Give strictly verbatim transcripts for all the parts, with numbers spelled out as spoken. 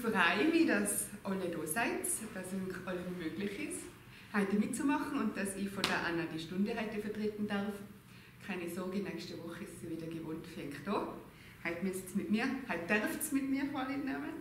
freue mich, dass alle da seid, dass es allen möglich ist, heute mitzumachen und dass ich von der Anna die Stunde heute vertreten darf. Keine Sorge, nächste Woche ist sie wieder gewohnt, fängt da. Heute müsst es mit mir, heute darf es mit mir vornehmen.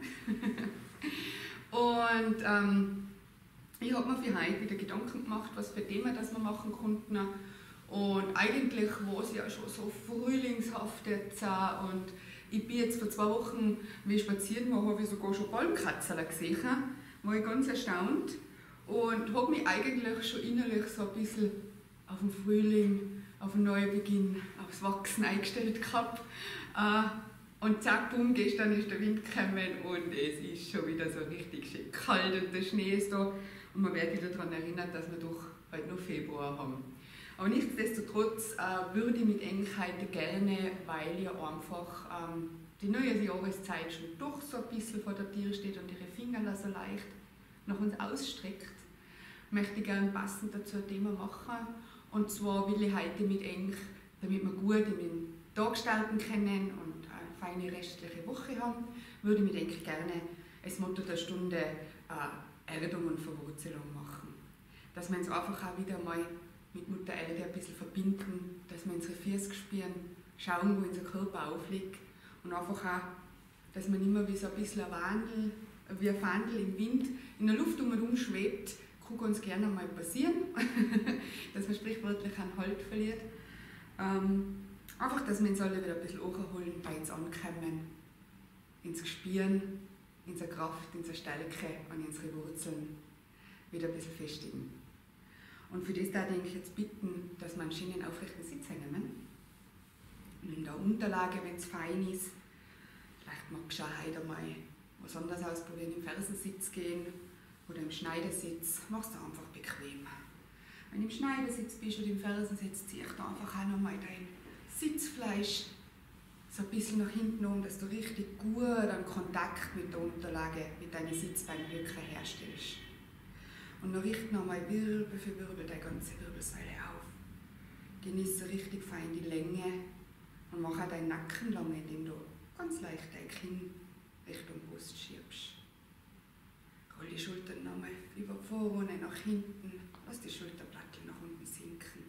Und ähm, ich habe mir für heute wieder Gedanken gemacht, was für Themen das wir machen konnten. Und eigentlich war es ja schon so frühlingshaft jetzt auch. Und ich bin jetzt vor zwei Wochen, wie ich spazieren war, habe ich sogar schon Palmkratzer gesehen. War ich ganz erstaunt und habe mich eigentlich schon innerlich so ein bisschen auf den Frühling, auf den Neubeginn, aufs Wachsen eingestellt gehabt. Und zack, bumm, gestern ist der Wind gekommen und es ist schon wieder so richtig schön kalt und der Schnee ist da. Und man wird wieder daran erinnert, dass wir doch bald noch Februar haben. Aber nichtsdestotrotz äh, würde ich mit euch heute gerne, weil ja einfach ähm, die neue Jahreszeit schon doch so ein bisschen vor der Tür steht und ihre Finger so leicht nach uns ausstreckt, möchte ich gerne passend dazu ein Thema machen. Und zwar will ich heute mit euch, damit wir gut in den Tag starten können und eine feine restliche Woche haben, würde ich mit euch gerne das Motto der Stunde äh, Erdung und Verwurzelung machen. Dass wir uns einfach auch wieder mal mit Mutter Erde ein bisschen verbinden, dass wir unsere Füße spüren, schauen, wo unser Körper aufliegt und einfach auch, dass man immer wie so ein bisschen ein Wandel, wie ein Wandel im Wind in der Luft um und um schwebt, kann ganz gerne mal passieren, dass man sprichwörtlich einen Halt verliert. Ähm, einfach, dass wir uns alle wieder ein bisschen holen, bei uns ankommen, ins Spüren, in unsere Kraft, in unsere Stärke und unsere Wurzeln wieder ein bisschen festigen. Und für das darf ich jetzt bitten, dass wir einen schönen aufrechten Sitz nehmen. Und in der Unterlage, wenn es fein ist, vielleicht magst du auch heute mal was anderes ausprobieren, im Fersensitz gehen oder im Schneidersitz. Mach es dir einfach bequem. Wenn du im Schneidersitz bist oder im Fersensitz, zieh ich da einfach auch nochmal dein Sitzfleisch so ein bisschen nach hinten um, dass du richtig gut einen Kontakt mit der Unterlage, mit deinen Sitzbeinrücken herstellst. Und dann richte nochmal Wirbel für Wirbel deine ganze Wirbelsäule auf. Genieße richtig fein die Länge und mach auch deinen Nacken lang, indem du ganz leicht dein Kinn Richtung Brust schiebst. Roll die Schultern nochmal über vorne nach hinten, lass die Schulterblätter nach unten sinken.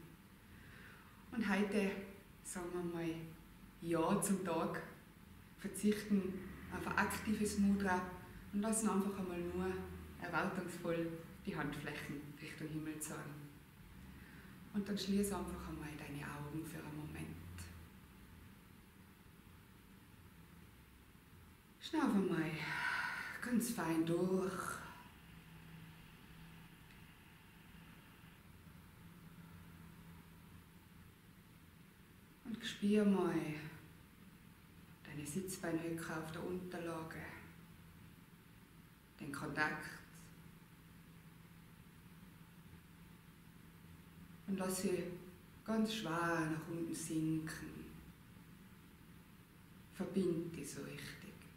Und heute sagen wir mal Ja zum Tag, verzichten auf ein aktives Mudra und lassen einfach einmal nur erwartungsvoll die Handflächen Richtung Himmel zeigen. Und dann schließe einfach einmal deine Augen für einen Moment. Schnaufe mal ganz fein durch. Und spür mal deine Sitzbeinhöcker auf der Unterlage, den Kontakt. Und lass sie ganz schwer nach unten sinken. Verbind die so richtig.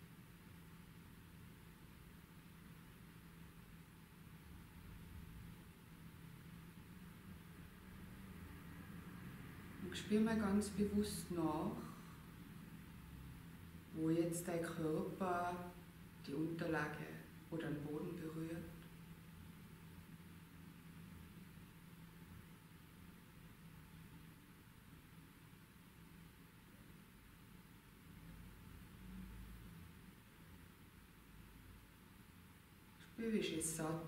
Und spür mal ganz bewusst nach, wo jetzt dein Körper die Unterlage oder den Boden berührt. Spür, wie schön satt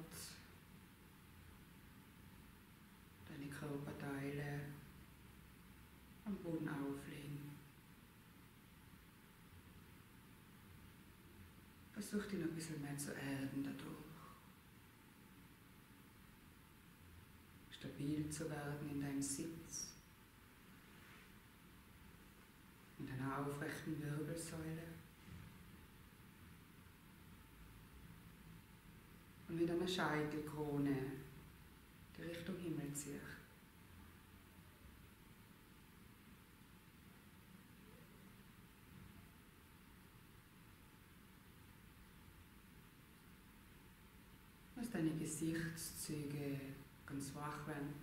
deine Körperteile am Boden auflegen. Versuch dich noch ein bisschen mehr zu erden dadurch. Stabil zu werden in deinem Sitz, in deiner aufrechten Wirbelsäule. Und mit einer Scheitelkrone die Richtung Himmel zieht. Lass deine Gesichtszüge ganz wach werden.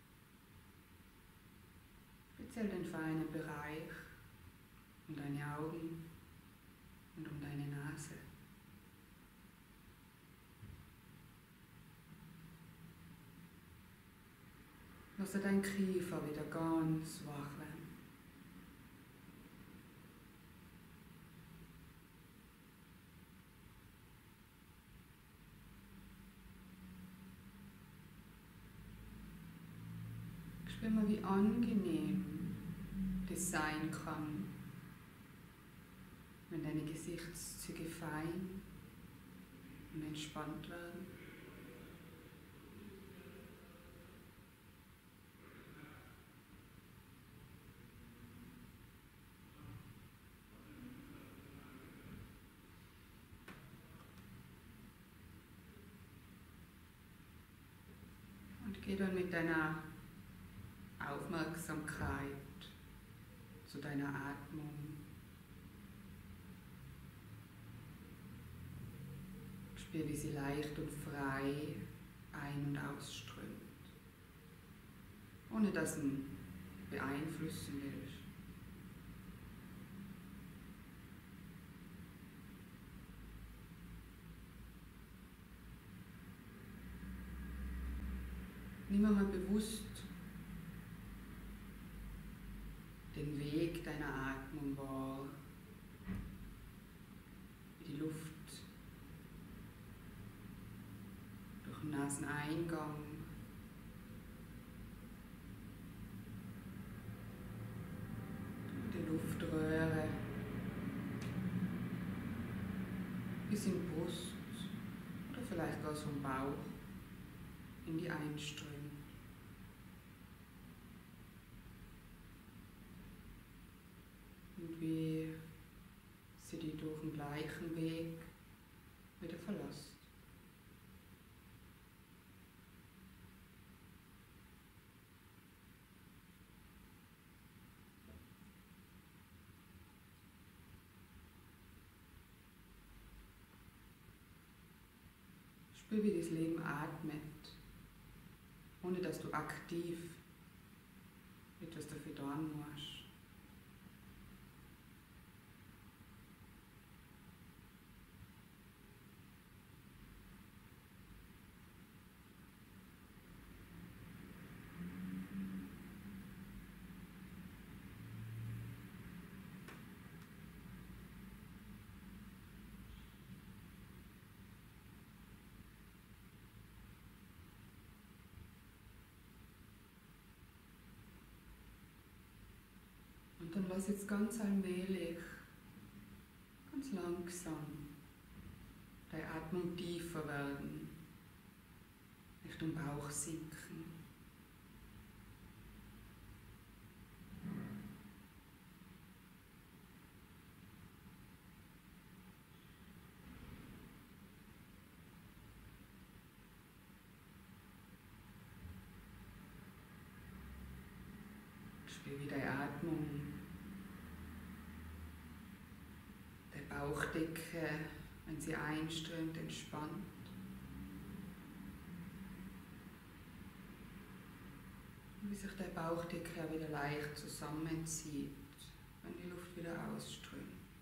Speziell den feinen Bereich um deine Augen und um deine Nase. dass dein Kiefer wieder ganz wach wird. Spür mal, wie angenehm das sein kann, wenn deine Gesichtszüge fein und entspannt werden. Und geh dann mit deiner Aufmerksamkeit zu deiner Atmung. Spür, wie sie leicht und frei ein- und ausströmt, ohne dass du ihn beeinflussen willst. Nimm einmal bewusst den Weg deiner Atmung wahr, wie die Luft durch den Naseneingang durch die Luftröhre bis in die Brust oder vielleicht gar so im Bauch in die einströmt. Und wie sie die durch den gleichen Weg wieder verlässt. Spür, wie das Leben atmet, ohne dass du aktiv etwas dafür tun musst. Und dann lass jetzt ganz allmählich, ganz langsam, deine Atmung tiefer werden, Richtung Bauch sinken. Spür, wie deine Atmung der Bauchdecke, wenn sie einströmt, entspannt. Und wie sich der Bauchdecke auch wieder leicht zusammenzieht, wenn die Luft wieder ausströmt.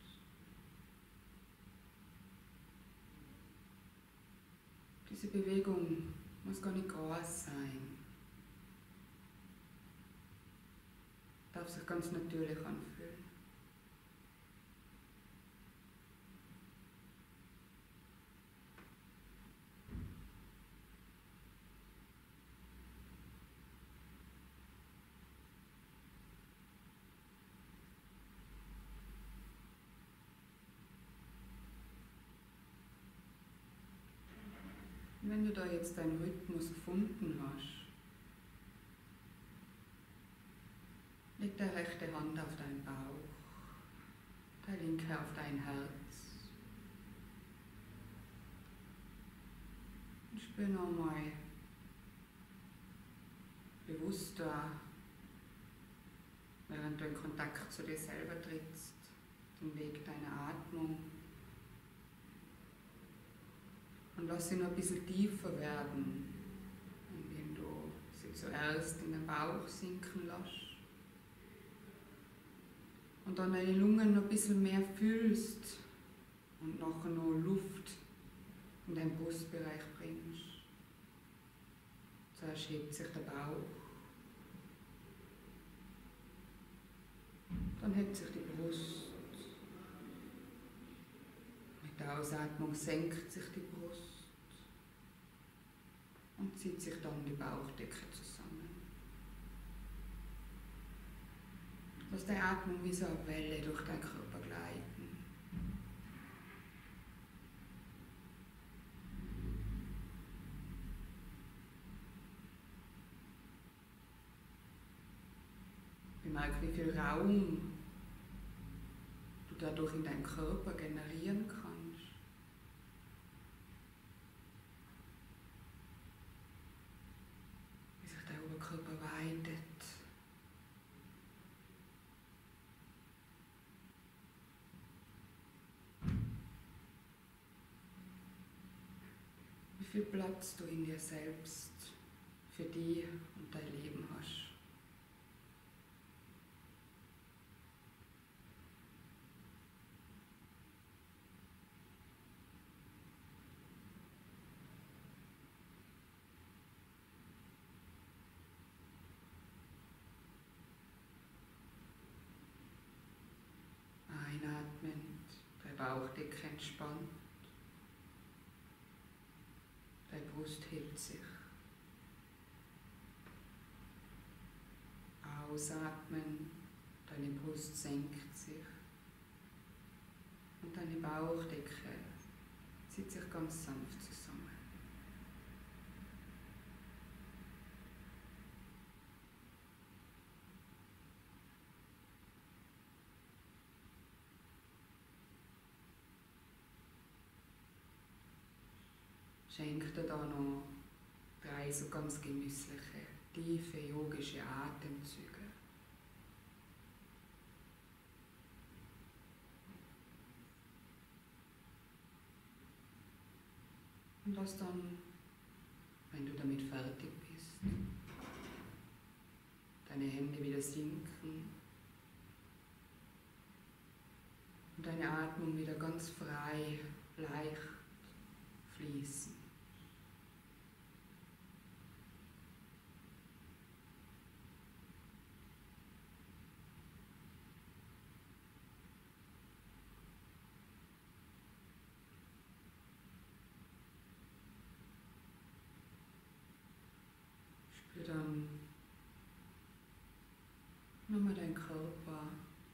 Diese Bewegung muss gar nicht groß sein. Darf sich ganz natürlich anfühlen. Und wenn du da jetzt deinen Rhythmus gefunden hast, leg deine rechte Hand auf deinen Bauch, deine linke auf dein Herz. Und spür nochmal bewusster, während du in Kontakt zu dir selber trittst, den Weg deiner Atmung. Und lass sie noch ein bisschen tiefer werden, indem du sie zuerst in den Bauch sinken lässt. Und dann deine Lungen noch ein bisschen mehr fühlst und nachher noch Luft in deinen Brustbereich bringst. Zuerst hebt sich der Bauch Dann hebt sich die Brust. Mit der Ausatmung senkt sich die Brust und zieht sich dann die Bauchdecke zusammen. Lass die Atmung wie so eine Welle durch deinen Körper gleiten. Bemerk, wie viel Raum du dadurch in deinem Körper generieren kannst. Wie sich der Oberkörper weitet. Wie viel Platz du in dir selbst für dich und dein Leben hast. Einatmend, deine Bauchdecke entspannt, deine Brust hebt sich. Ausatmen, deine Brust senkt sich und deine Bauchdecke zieht sich ganz sanft zusammen. Schenk dir da noch drei so ganz genüssliche, tiefe yogische Atemzüge. Und lass dann, wenn du damit fertig bist, deine Hände wieder sinken und deine Atmung wieder ganz frei, leicht fließen. Spür dann nochmal deinen Körper,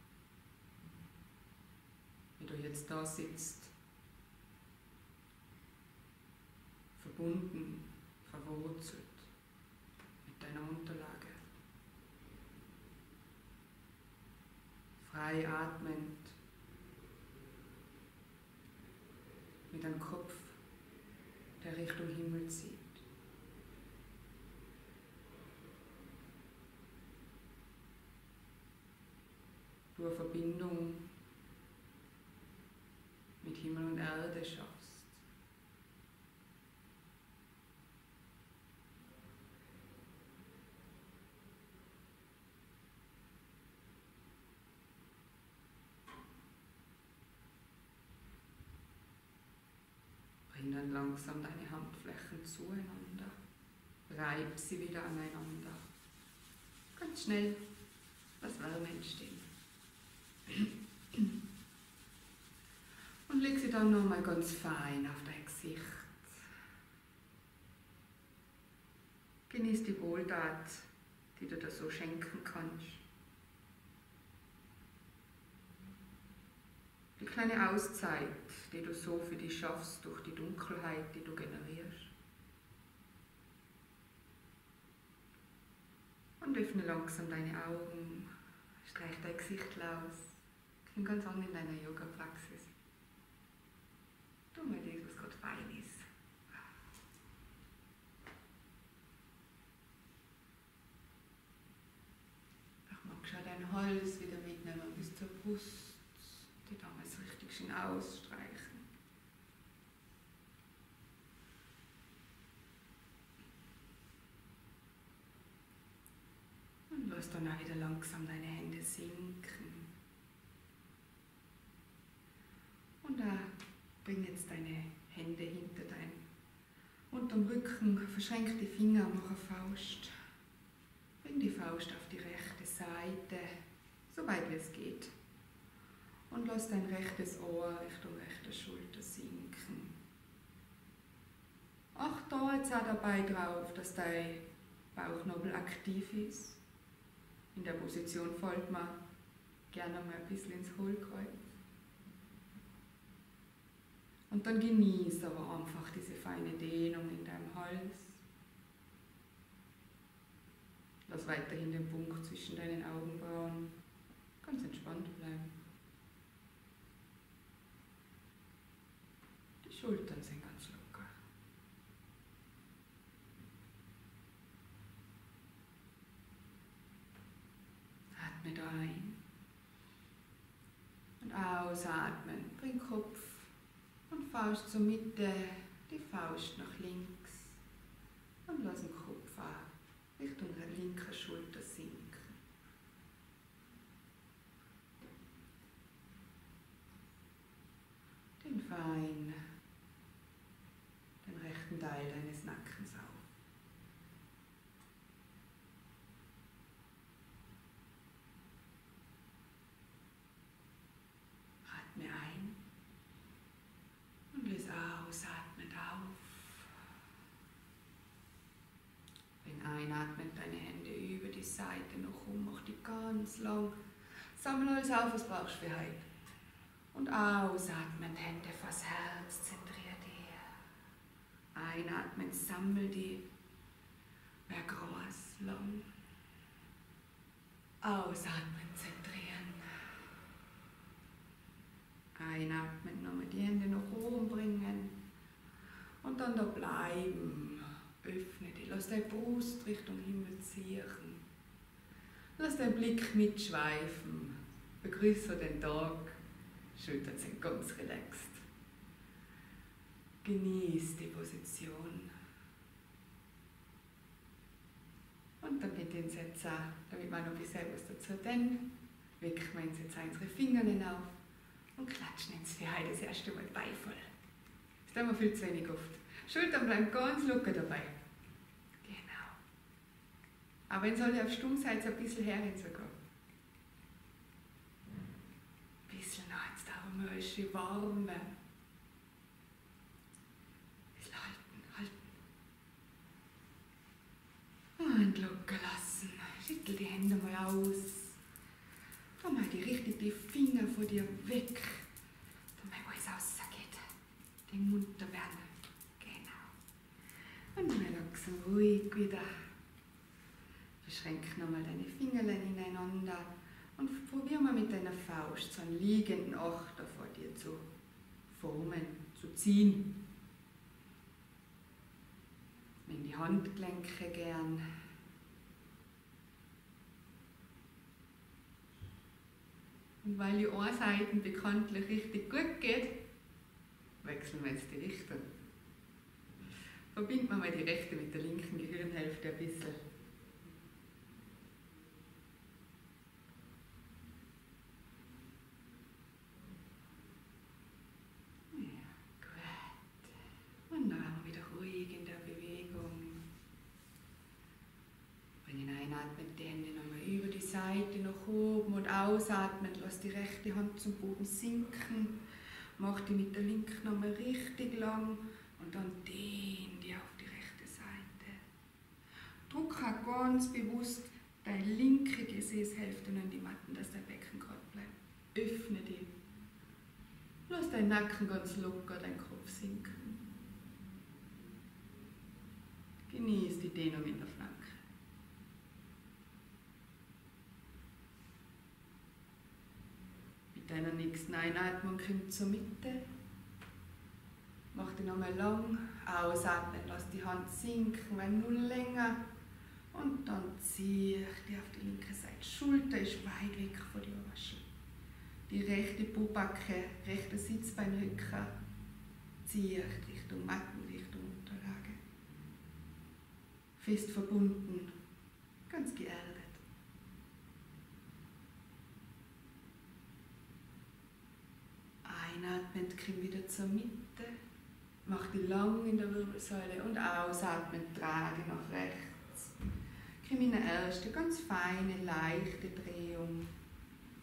wie du jetzt da sitzt, verbunden, verwurzelt mit deiner Unterlage. Frei atmend, mit einem Kopf, der Richtung Himmel zieht. Du eine Verbindung mit Himmel und Erde schaffst. Bring dann langsam deine Handflächen zueinander. Reib sie wieder aneinander. Ganz schnell, lass Wärme entstehen. Und leg sie dann nochmal ganz fein auf dein Gesicht. Genieß die Wohltat, die du dir so schenken kannst. Die kleine Auszeit, die du so für dich schaffst durch die Dunkelheit, die du generierst. Und öffne langsam deine Augen, streich dein Gesicht aus. Komm ganz an in deiner Yoga-Praxis. Tu mal das, was gerade fein ist. Doch magst du auch deinen Hals wieder mitnehmen bis zur Brust. Die damals richtig schön ausstreichen. Und lass dann auch wieder langsam deine Hände sinken. Und da bring jetzt deine Hände hinter dein unterm Rücken, verschränk die Finger, mach eine Faust. Bring die Faust auf die rechte Seite, so weit wie es geht. Und lass dein rechtes Ohr Richtung rechte Schulter sinken. Achte da jetzt auch dabei drauf, dass dein Bauchnabel aktiv ist. In der Position folgt man gerne mal ein bisschen ins Hohlkreuz. Und dann genieß aber einfach diese feine Dehnung in deinem Hals. Lass weiterhin den Punkt zwischen deinen Augenbrauen ganz entspannt bleiben. Die Schultern sind ganz locker. Atme da ein und ausatmen. Bring Kopf und Faust zur Mitte, die Faust nach links und lass den Kopf auch Richtung der linken Schulter sinken. Den fein, den rechten Teil deines Nackens auf. Atme ein und löse aus, atmend auf. Wenn einatmend deine Hände über die Seite noch um, mach die ganz lang. Sammle alles auf, was brauchst du für heute. Und ausatmend Hände vors Herz, zentrier dich. Einatmend, sammel die, wär groß, lang. Ausatmen, zentrieren. Einatmen, nochmal die Hände nach oben bringen. Und dann da bleiben. Öffne die. Lass deine Brust Richtung Himmel ziehen. Lass deinen Blick mitschweifen. Begrüße den Tag. Schultern sind ganz relaxed. Genieß die Position. Und dann mit den Sätzen, damit wir noch ein bisschen was dazu tun, wecken wir uns jetzt unsere Finger auf und klatschen jetzt für heute das erste Mal Beifall. Das tun wir viel zu wenig oft. Schultern bleiben ganz locker dabei. Genau. Aber wenn soll ich auf Stumm seid, ein bisschen herhin sogar. Ein bisschen noch, jetzt da mal ein schön warm. Ein bisschen halten, halten. Und locker lassen. Schüttel die Hände mal aus. Da mal die richtig die Finger von dir weg. Da mal alles rausgeht. Den Mund da werden. Und mal langsam ruhig wieder. Verschränk nochmal deine Fingerlein ineinander und probier mal mit deiner Faust so einen liegenden Achter vor dir zu formen, zu ziehen. Nimm die Handgelenke gern. Und weil die Ohrseiten bekanntlich richtig gut geht, wechseln wir jetzt die Richtung. Verbinden wir mal die rechte mit der linken Gehirnhälfte ein bisschen. Ja, gut. Und dann werden wir wieder ruhig in der Bewegung. Bringen einatmen, die Hände nochmal über die Seite nach oben und ausatmen. Lass die rechte Hand zum Boden sinken. Mach die mit der linken nochmal richtig lang. Und dann dehn die auf die rechte Seite. Druck auch ganz bewusst deine linke Gesäßhälfte in die Matten, dass dein Becken gerade bleibt. Öffne die. Lass deinen Nacken ganz locker, deinen Kopf sinken. Genieß die Dehnung in der Flanke. Mit deiner nächsten Einatmung komm zur Mitte. Mach die nochmal lang, ausatmen, lass die Hand sinken, wenn nur länger. Und dann zieh ich die auf die linke Seite. Schulter ist weit weg von der Ohrwaschel. Die rechte Po-Backe, rechte Sitzbeinrücken, zieh ich Richtung Matten, Richtung Unterlage. Fest verbunden, ganz geerdet. Einatmend komm wieder zur Mitte. Mach die lang in der Wirbelsäule und ausatmen, trage nach rechts. Komm in eine erste, ganz feine, leichte Drehung.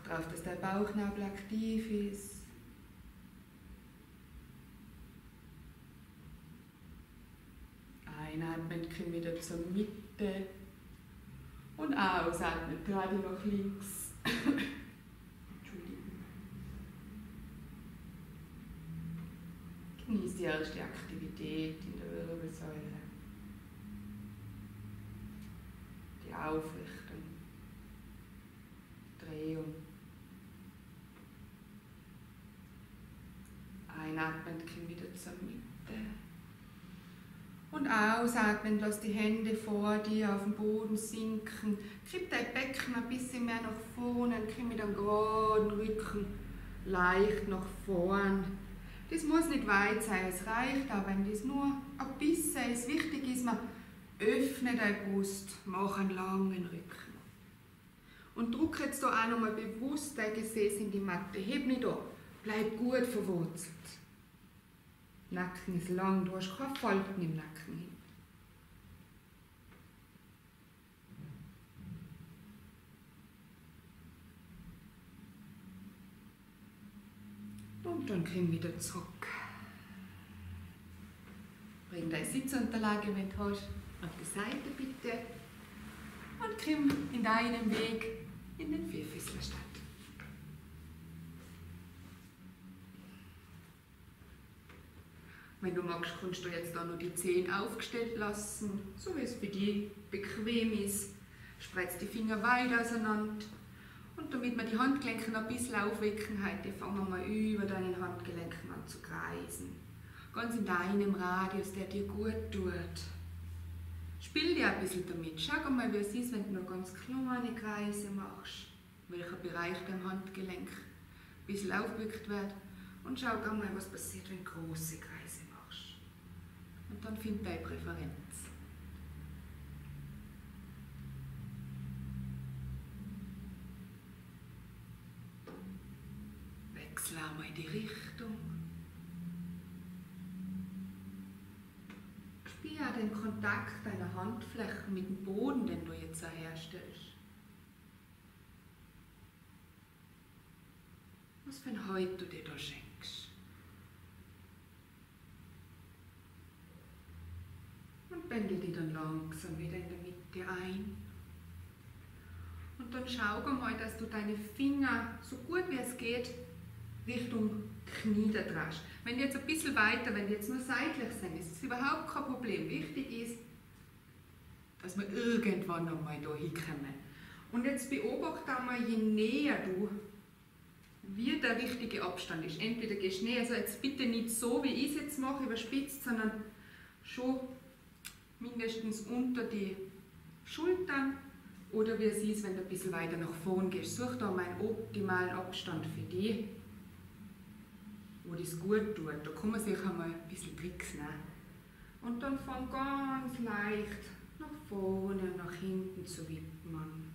Acht darauf, dass der Bauchnabel aktiv ist. Einatmen, komm wieder zur Mitte. Und ausatmen, gerade nach links. Entschuldigung. Genieß die erste Aktivität in der Wirbelsäule. Die Aufrichtung. Drehung. Einatmen, komm wieder zur Mitte. Und ausatmen, lass die Hände vor dir auf den Boden sinken. Kipp dein Becken ein bisschen mehr nach vorne, komm mit einem geraden Rücken leicht nach vorn. Das muss nicht weit sein, es reicht auch, wenn das nur ein bisschen ist. Wichtig ist, man öffne deine Brust, mach einen langen Rücken. Und drück jetzt da auch nochmal bewusst dein Gesäß in die Matte. Heb nicht da, bleib gut verwurzelt. Nacken ist lang, du hast keine Falten im Nacken. Und dann komm wieder zurück. Bring deine Sitzunterlage, wenn du hast, auf die Seite bitte. Und komm in deinem Weg in den Vierfüßlerstand. Wenn du magst, kannst du jetzt da noch die Zehen aufgestellt lassen, so wie es für dich bequem ist. Spreiz die Finger weit auseinander. Und damit wir die Handgelenke noch ein bisschen aufwecken, heute fangen wir mal über deinen Handgelenken an zu kreisen. Ganz in deinem Radius, der dir gut tut. Spiel dir ein bisschen damit. Schau mal, wie es ist, wenn du noch ganz kleine Kreise machst. Welcher Bereich dein Handgelenk ein bisschen aufgeweckt wird. Und schau mal, was passiert, wenn du große Kreise machst. Und dann find deine Präferenz. Wechsle einmal in die Richtung. Spür den Kontakt deiner Handflächen mit dem Boden, den du jetzt herstellst. Was für ein Halt du dir da schenkst. Und bände dich dann langsam wieder in der Mitte ein. Und dann schau mal, dass du deine Finger so gut wie es geht Richtung Knie da drehst. Wenn die jetzt ein bisschen weiter, wenn die jetzt nur seitlich sind, ist es überhaupt kein Problem. Wichtig ist, dass wir irgendwann einmal da hinkommen. Und jetzt beobachte einmal, je näher du, wie der richtige Abstand ist. Entweder gehst du näher, also jetzt bitte nicht so, wie ich es jetzt mache, überspitzt, sondern schon mindestens unter die Schultern. Oder wie es ist, wenn du ein bisschen weiter nach vorn gehst. Such da mal einen optimalen Abstand für dich, wo das gut tut. Da kann man sich einmal ein bisschen Tricks nehmen. Und dann fang ganz leicht nach vorne, nach hinten zu wippen an.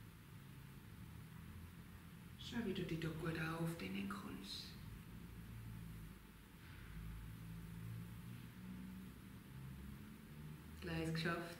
Schau, wie du dich da gut aufdehnen kannst. Gleich geschafft.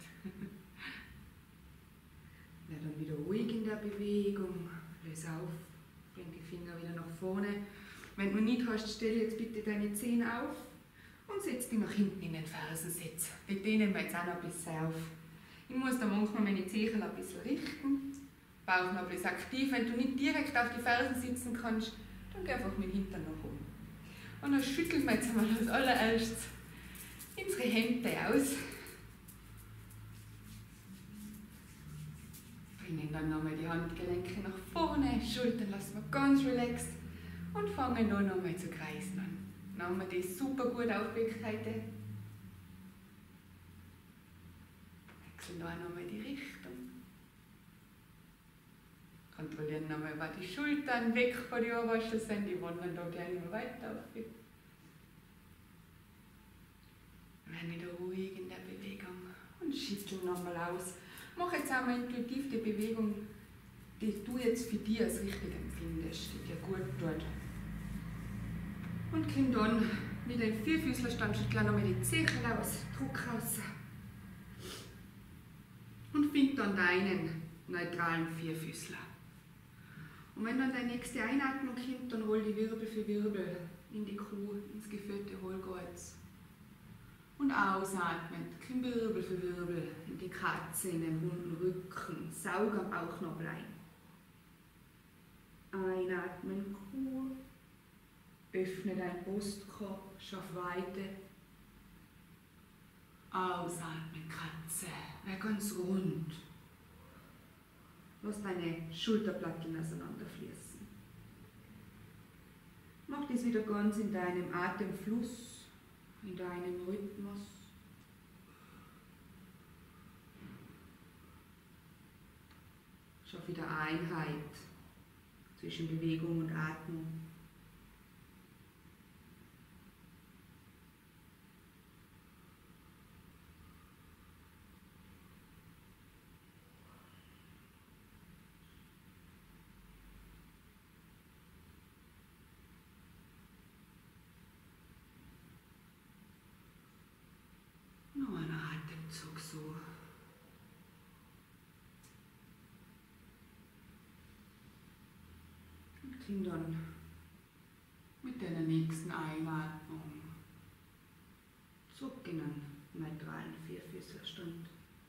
Ja, dann wieder ruhig in der Bewegung. Löse auf, bring die Finger wieder nach vorne. Wenn du nicht hast, stell jetzt bitte deine Zehen auf und setz die nach hinten in den Fersensitz. Die dehnen wir jetzt auch noch ein bisschen auf. Ich muss da manchmal meine Zehen ein bisschen richten. Bauchnabel ist aktiv. Wenn du nicht direkt auf die Fersen sitzen kannst, dann geh einfach mit dem Hintern nach oben. Und dann schütteln wir jetzt einmal als allererstes unsere Hände aus. Bringen dann nochmal die Handgelenke nach vorne, Schultern lassen wir ganz relaxed und fangen dann nochmal zu kreisen an. Dann haben wir die super gut aufgeweckt heute. Wechseln da nochmal die Richtung. Kontrollieren nochmal, ob die Schultern weg von den Ohrwaschen sind, die wandern da gleich noch weiter auf. Wir werden wieder ruhig in der Bewegung und schütteln nochmal aus. Mach jetzt auch mal intuitiv die Bewegung, die du jetzt für dich als richtig empfindest, die dir gut tut. Und komm dann mit dem Vierfüßlerstand, schüttel nochmal die Zehen aus, Druck raus. Und find dann deinen neutralen Vierfüßler. Und wenn dann die nächste Einatmung kommt, dann roll die Wirbel für Wirbel in die Kuh, ins geführte Hohlkreuz. Und ausatmen, komm Wirbel für Wirbel in die Katze, in den runden Rücken, saug am Bauchnabel ein. Einatmen, Kuh, öffne dein Brustkorb, schaff Weite. Ausatmen, Katze, wäre ganz rund. Lass deine Schulterblättchen auseinanderfließen. Mach das wieder ganz in deinem Atemfluss, in deinem Rhythmus. Schaff wieder Einheit zwischen Bewegung und Atmung. Nur ein Atemzug so. Und komm dann mit deiner nächsten Einatmung zurück in einen neutralen Vierfüßlerstand.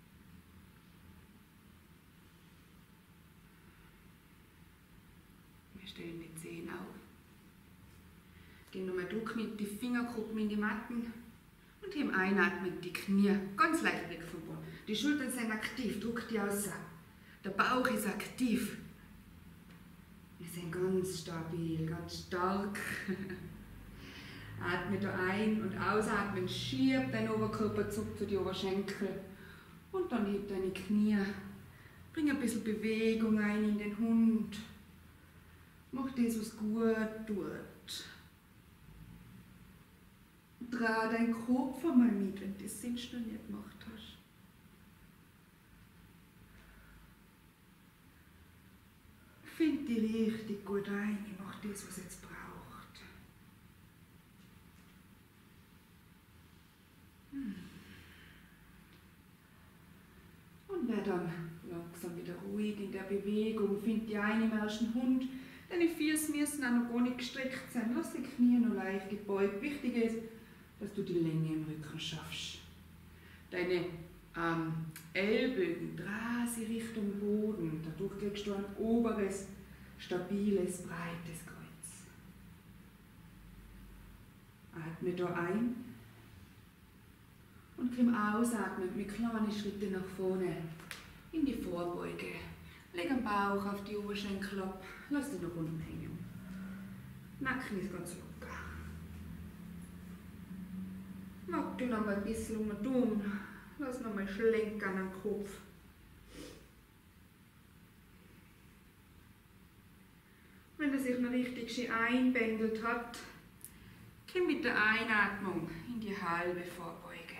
Wir stellen die Zehen auf. Gehen nochmal Druck mit die Fingerkuppen in die Matten. Und im Einatmen die Knie ganz leicht weg vom Boden. Die Schultern sind aktiv, druck die aus. Der Bauch ist aktiv. Wir sind ganz stabil, ganz stark. Atme da ein und ausatmen, schieb deinen Oberkörper zurück zu den Oberschenkel. Und dann heb deine Knie. Bring ein bisschen Bewegung ein in den Hund. Mach das, was gut tut. Dreh deinen Kopf einmal mit, wenn du das sonst noch nicht gemacht hast. Find dich richtig gut ein, ich mach das, was es jetzt braucht. Und werde dann langsam wieder ruhig in der Bewegung. Find dich ein im ersten Hund. Deine Füße müssen auch noch gar nicht gestreckt sein. Lass die Knie noch leicht gebeugt. Wichtig ist, dass du die Länge im Rücken schaffst. Deine ähm, Ellbogen dreh sie Richtung Boden. Dadurch kriegst du ein oberes, stabiles, breites Kreuz. Atme da ein und komm ausatmen mit kleinen Schritten nach vorne in die Vorbeuge. Leg den Bauch auf die Oberschenkel ab. Lass dich nach unten hängen. Nacken ist ganz locker. Wackel noch mal ein bisschen um den Daumen. Lass noch mal schlenkern am Kopf. Wenn er sich noch richtig schön einbändelt hat, komm mit der Einatmung in die halbe Vorbeuge.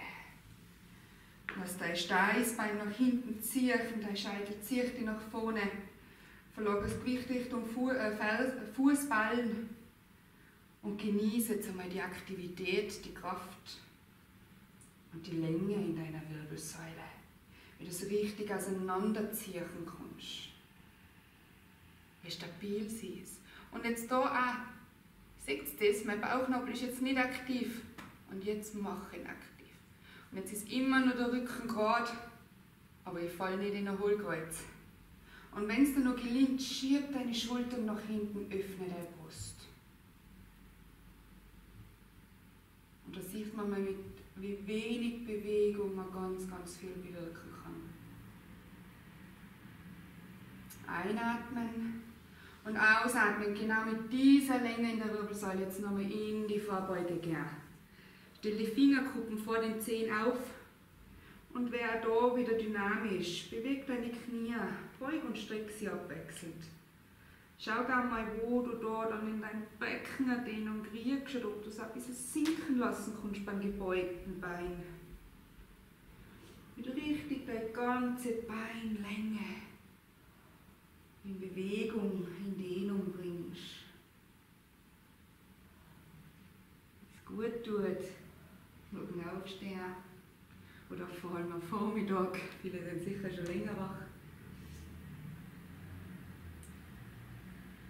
Lass dein Steißbein nach hinten ziehen, dein Scheitel zieht dich nach vorne. Verlag das Gewicht Richtung Fu äh, Fußballen und genieße jetzt einmal die Aktivität, die Kraft und die Länge in deiner Wirbelsäule, wie du es richtig auseinanderziehen kannst, wie stabil sie ist. Und jetzt da auch, seht ihr das, mein Bauchnabel ist jetzt nicht aktiv und jetzt mache ich ihn aktiv. Und jetzt ist immer noch der Rücken gerade, aber ich falle nicht in ein Hohlkreuz. Und wenn es dir noch gelingt, schieb deine Schultern nach hinten, öffne deine Brust. Und da sieht man mal, mit wie wenig Bewegung man ganz, ganz viel bewirken kann. Einatmen und ausatmen, genau mit dieser Länge in der Wirbelsäule jetzt nochmal in die Vorbeuge gehen. Stell die Fingerkuppen vor den Zehen auf und werde da wieder dynamisch. Beweg deine Knie, beug und streck sie abwechselnd. Schau gerne mal, wo du da dann in dein Becken eine Dehnung kriegst oder ob du es ein bisschen sinken lassen kannst beim gebeugten Bein. Wie du richtig deine ganze Beinlänge in Bewegung, in Dehnung bringst. Wenn es gut tut, morgen aufstehen oder vor allem am Vormittag, viele sind sicher schon länger wach.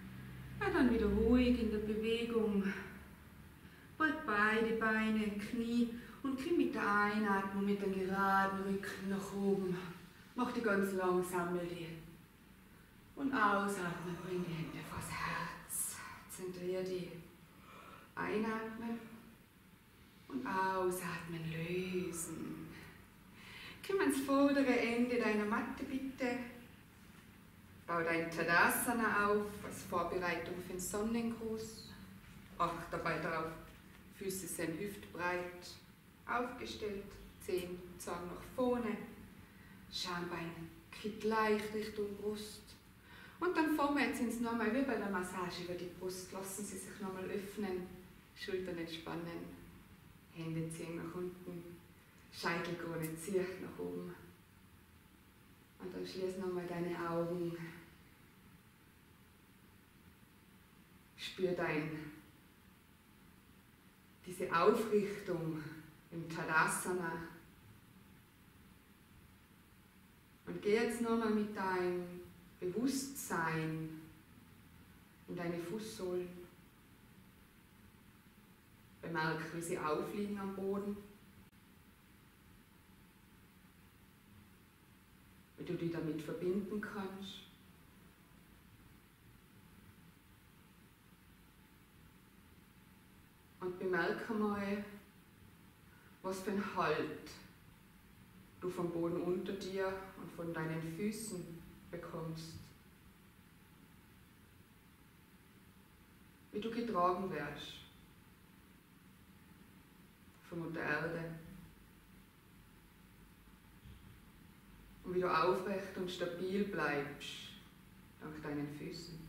wieder ruhig in der Bewegung. Beug beide Beine, Knie und komm mit der Einatmung mit dem geraden Rücken nach oben. Mach die ganz langsam mit dir. Und ausatmen, bring die Hände vors Herz. Zentrier die. Einatmen und ausatmen, lösen. Komm ans vordere Ende deiner Matte bitte. Bau dein Tadasana auf als Vorbereitung für den Sonnengruß. Acht dabei darauf, Füße sind hüftbreit aufgestellt, Zehen zeigen nach vorne, Schambein kippt leicht Richtung Brust. Und dann vorwärts sind Sie nochmal wie bei der Massage über die Brust. Lassen Sie sich nochmal öffnen, Schultern entspannen, Hände ziehen nach unten, Scheitelkrone zieht nach oben. Und dann schließ nochmal deine Augen. Spür dein, diese Aufrichtung im Tadasana. Und geh jetzt nochmal mit deinem Bewusstsein in deine Fußsohlen. Bemerke, wie sie aufliegen am Boden. Wie du die damit verbinden kannst. Und bemerke mal, was für einen Halt du vom Boden unter dir und von deinen Füßen bekommst. Wie du getragen wirst von Mutter Erde. Und wie du aufrecht und stabil bleibst dank deinen Füßen.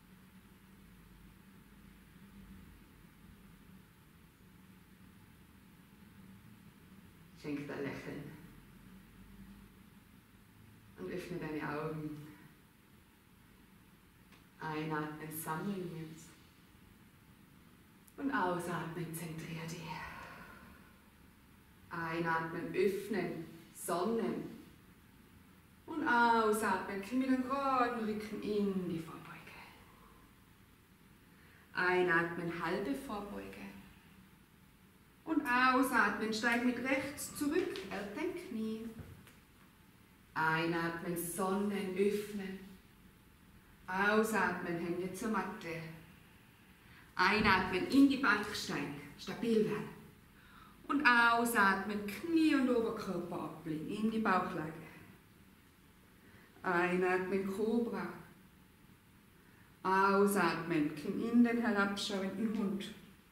Schenk dir ein Lächeln und öffne deine Augen. Einatmen, sammeln jetzt. Und ausatmen, zentrier dich. Einatmen, öffnen, sonnen. Und ausatmen, komm mit dem geraden Rücken in die Vorbeuge. Einatmen, halbe Vorbeuge. Und ausatmen, steig mit rechts zurück, hält dein Knie. Einatmen, sonnen, öffnen. Ausatmen, Hände zur Matte. Einatmen, in die Bank steigen, stabil werden. Und ausatmen, Knie und Oberkörper ablegen, in die Bauchlage. Einatmen, Kobra. Ausatmen, komm in den herabschauenden Hund.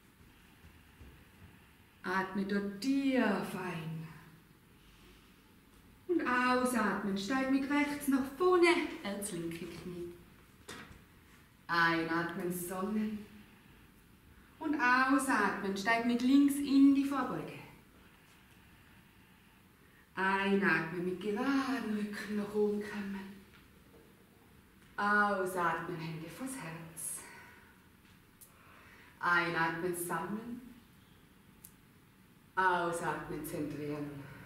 Atme dort tief ein. Und ausatmen, steig mit rechts nach vorne, als linke Knie. Einatmen, sonnen. Und ausatmen, steig mit links in die Vorbeuge. Einatmen, mit geraden Rücken nach oben kommen. Ausatmen, Hände vors Herz. Einatmen, sammeln. Ausatmen, zentrieren.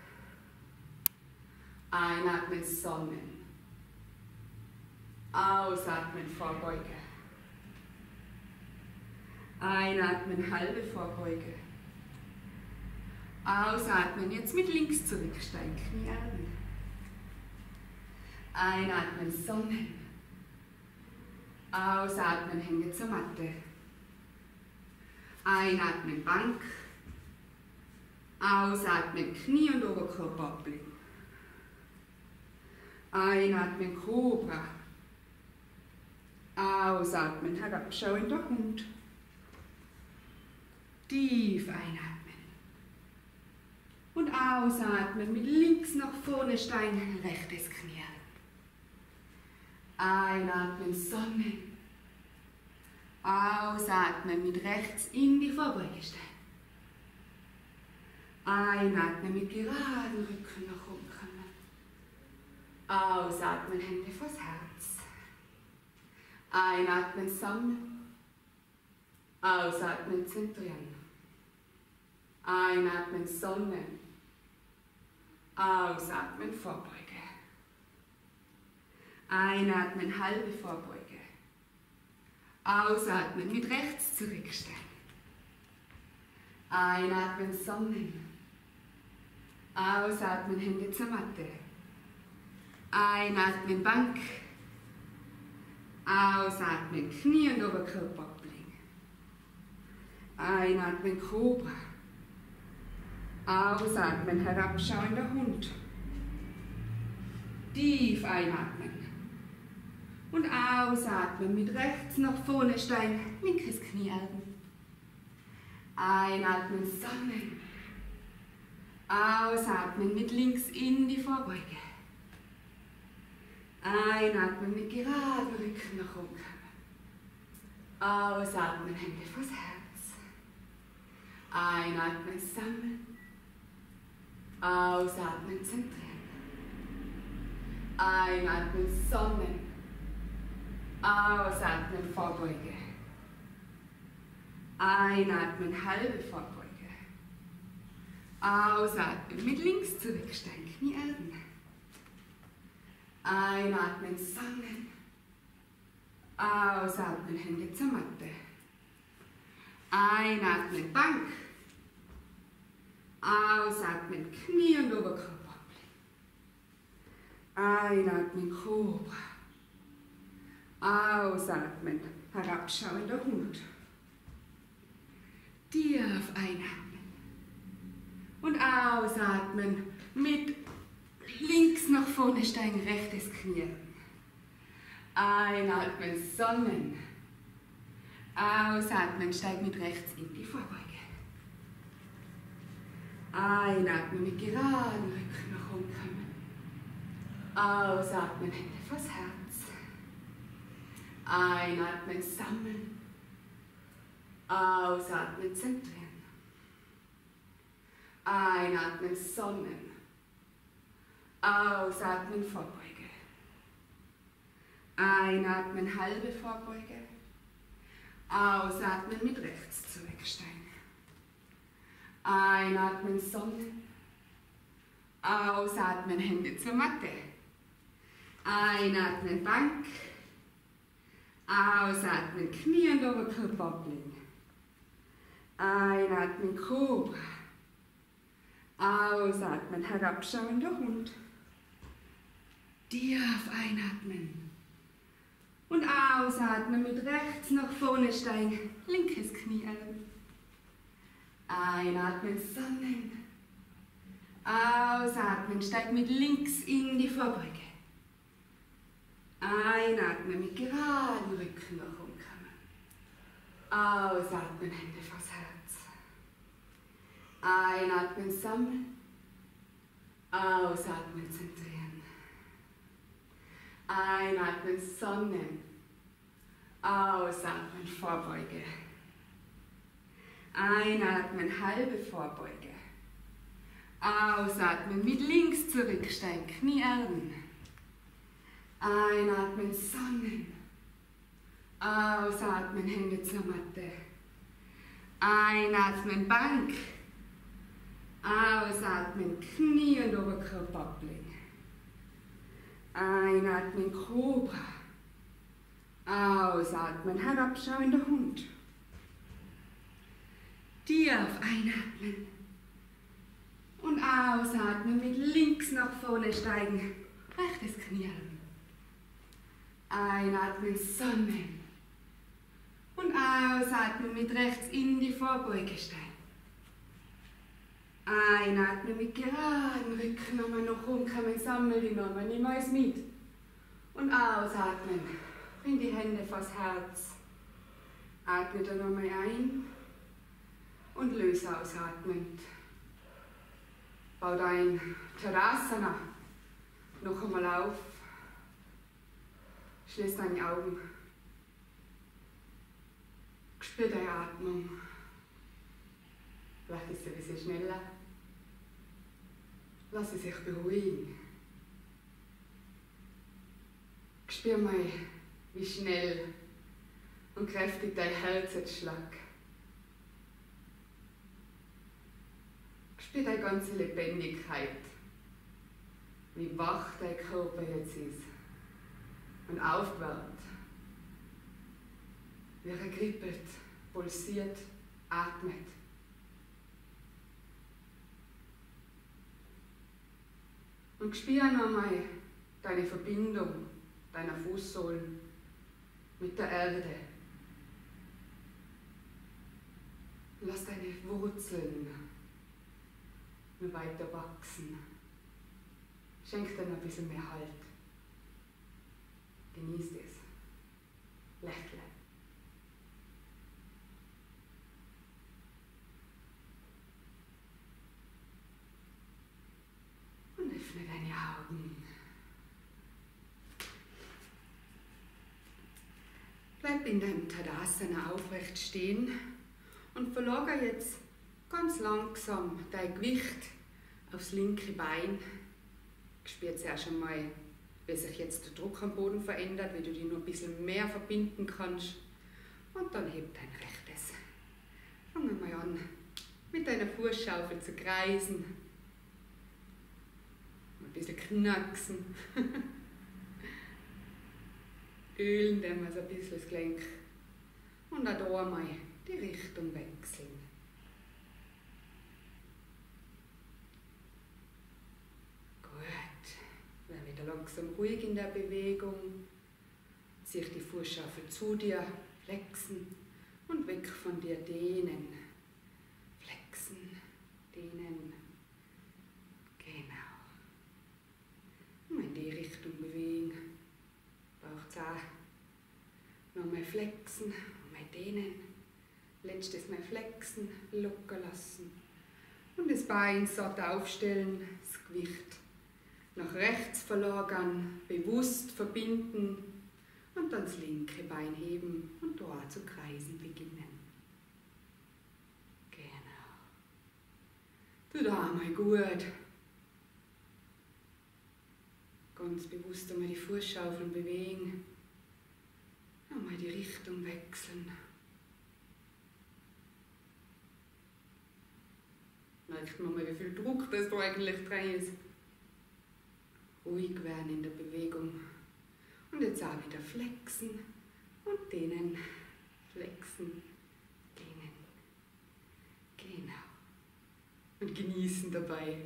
Einatmen, sonnen. Ausatmen, Vorbeuge. Einatmen, halbe Vorbeuge. Ausatmen, jetzt mit links zurücksteigen, Knie erden. Einatmen, sonnen. Ausatmen, Hände zur Matte. Einatmen, Bank. Ausatmen, Knie und Oberkörper ablegen. Einatmen, Kobra. Ausatmen, herabschauender Hund. Tief einatmen. Und ausatmen, mit links nach vorne steigen, rechtes Knie. Einatmen, sonnen. Ausatmen, mit rechts in die Vorbeuge steigen. Einatmen, mit geraden Rücken nach oben kommen. Ausatmen, Hände vors Herz. Einatmen, sammeln. Ausatmen, zentrieren. Einatmen, sonnen. Ausatmen, Vorbeuge. Einatmen, halbe Vorbeuge. Ausatmen, mit rechts zurückstellen. Einatmen, sammeln. Ausatmen, Hände zur Matte. Einatmen, Bank. Ausatmen, Knie und Oberkörper ablegen. Einatmen, Kobra. Ausatmen, herabschauender Hund. Tief einatmen. Und ausatmen, mit rechts nach vorne steigen, linkes Knie erden. Einatmen, sammeln. Ausatmen, mit links in die Vorbeuge. Einatmen, mit geradem Rücken nach oben kommen. Ausatmen, Hände vors Herz. Einatmen, sammeln. Ausatmen, zentrieren. Einatmen, sammeln. Ausatmen, Vorbeuge. Einatmen, halbe Vorbeuge. Ausatmen, mit links zurücksteigen, Knie erden. Einatmen, sammeln. Ausatmen, Hände zur Matte. Einatmen, Bank. Ausatmen, Knie und Oberkörper ablegen. Einatmen, Kobra. Ausatmen, herabschauender Hund. Tief einatmen. Und ausatmen, mit links nach vorne steigen, rechtes Knie. Einatmen, Sonnen. Ausatmen, steig mit rechts in die Vorbeuge. Einatmen, mit geradem Rücken nach oben kommen. Ausatmen, Hände vors Herz. Einatmen, sammeln. Ausatmen, zentrieren. Einatmen, Sonnen. Ausatmen, Vorbeuge. Einatmen, halbe Vorbeuge. Ausatmen, mit rechts zurücksteigen. Einatmen, Sonne. Ausatmen, Hände zur Matte. Einatmen, Bank. Ausatmen, Knie und Oberkörper ablegen. Einatmen, Kobra. Ausatmen, herabschauender Hund. Tief einatmen. Und ausatmen, mit rechts nach vorne steigen, linkes Knie erden. Einatmen, sammeln. Ausatmen, steig mit links in die Vorbeuge. Einatmen, mit geradem Rücken nach oben kommen. Ausatmen, Hände vors Herz. Einatmen, sammeln. Ausatmen, zentrieren. Einatmen, Sonnen. Ausatmen, Vorbeuge. Einatmen, halbe Vorbeuge. Ausatmen, mit links zurücksteigen, Knie erden. Einatmen, Sonnen. Ausatmen, Hände zur Matte. Einatmen, Bank. Ausatmen, Knie und Oberkörper ablegen. Einatmen, Kobra. Ausatmen, herabschauender Hund. Tief einatmen. Und ausatmen, mit links nach vorne steigen. Rechtes Knie. Einatmen, Sonnen. Und ausatmen, mit rechts in die Vorbeuge steigen. Einatmen, mit geradem Rücken nochmal nach oben kommen, sammel die nochmal, nimm alles mit. Und ausatmen, bring die Hände vors Herz. Atme da nochmal ein und löse ausatmend. Bau dein Tadasana noch einmal auf. Schließ deine Augen. Spür deine Atmung. Vielleicht ist sie ein bisschen schneller. Lass sie sich beruhigen. Spür mal, wie schnell und kräftig dein Herz jetzt schlägt. Spür deine ganze Lebendigkeit, wie wach dein Körper jetzt ist und aufgewärmt. wie er kribbelt, pulsiert, atmet. Und spür noch einmal deine Verbindung deiner Fußsohlen mit der Erde. Lass deine Wurzeln nur weiter wachsen. Schenk dir ein bisschen mehr Halt. Genieß es. Lächle. Und öffne deine Augen. Bleib in deinem Tadasana aufrecht stehen und verlagere jetzt ganz langsam dein Gewicht aufs linke Bein. Spür zuerst einmal, wie sich jetzt der Druck am Boden verändert, wie du dich noch ein bisschen mehr verbinden kannst. Und dann heb dein rechtes. Fangen wir mal an, mit deiner Fußschaufel zu kreisen. Ein bisschen knacksen. Ölen dann mal so ein bisschen das Gelenk. Und auch hier mal die Richtung wechseln. Dann wieder langsam ruhig in der Bewegung. Zieh die Fußschaufel zu dir, flexen und weg von dir dehnen. Flexen, dehnen. Genau. Und in die Richtung bewegen. Braucht es auch. Nochmal flexen, nochmal dehnen. Letztes Mal flexen, locker lassen. Und das Bein satt aufstellen, das Gewicht nach rechts verlagern, bewusst verbinden und dann das linke Bein heben und dort zu kreisen beginnen. Genau. Tut auch mal gut. Ganz bewusst einmal die Fußschaufeln bewegen. Einmal die Richtung wechseln. Merkt man mal, wie viel Druck das da eigentlich drin ist. Ruhig werden in der Bewegung. Und jetzt auch wieder flexen und dehnen, flexen, dehnen. Genau. Und genießen dabei.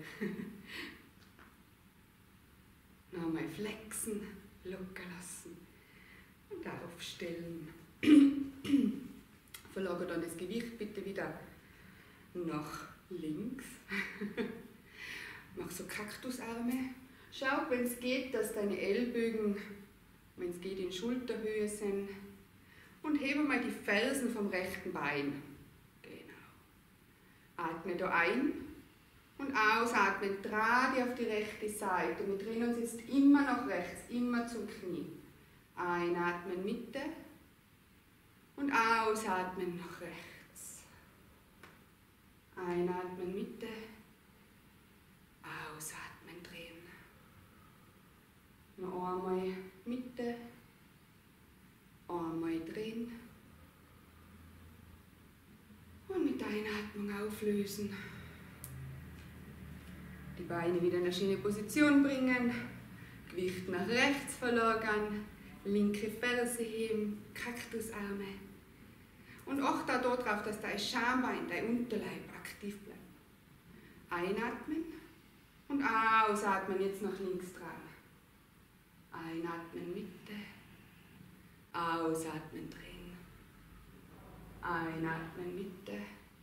Nochmal flexen, locker lassen und aufstellen. Verlagere dann das Gewicht bitte wieder nach links. Mach so Kaktusarme. Schau, wenn es geht, dass deine Ellbogen, wenn es geht, in Schulterhöhe sind. Und hebe mal die Fersen vom rechten Bein. Genau. Atme da ein und ausatmen. Dreh dich auf die rechte Seite. Wir drehen uns jetzt immer nach rechts, immer zum Knie. Einatmen, Mitte. Und ausatmen nach rechts. Einatmen, Mitte. Ausatmen, drehen. Noch einmal Mitte, einmal drehen und mit der Einatmung auflösen. Die Beine wieder in eine schöne Position bringen, Gewicht nach rechts verlagern, linke Ferse heben, Kaktusarme und achte auch darauf, dass dein Schambein, dein Unterleib aktiv bleibt. Einatmen und ausatmen, jetzt nach links dran. Einatmen, Mitte, ausatmen, drehen. Einatmen, Mitte,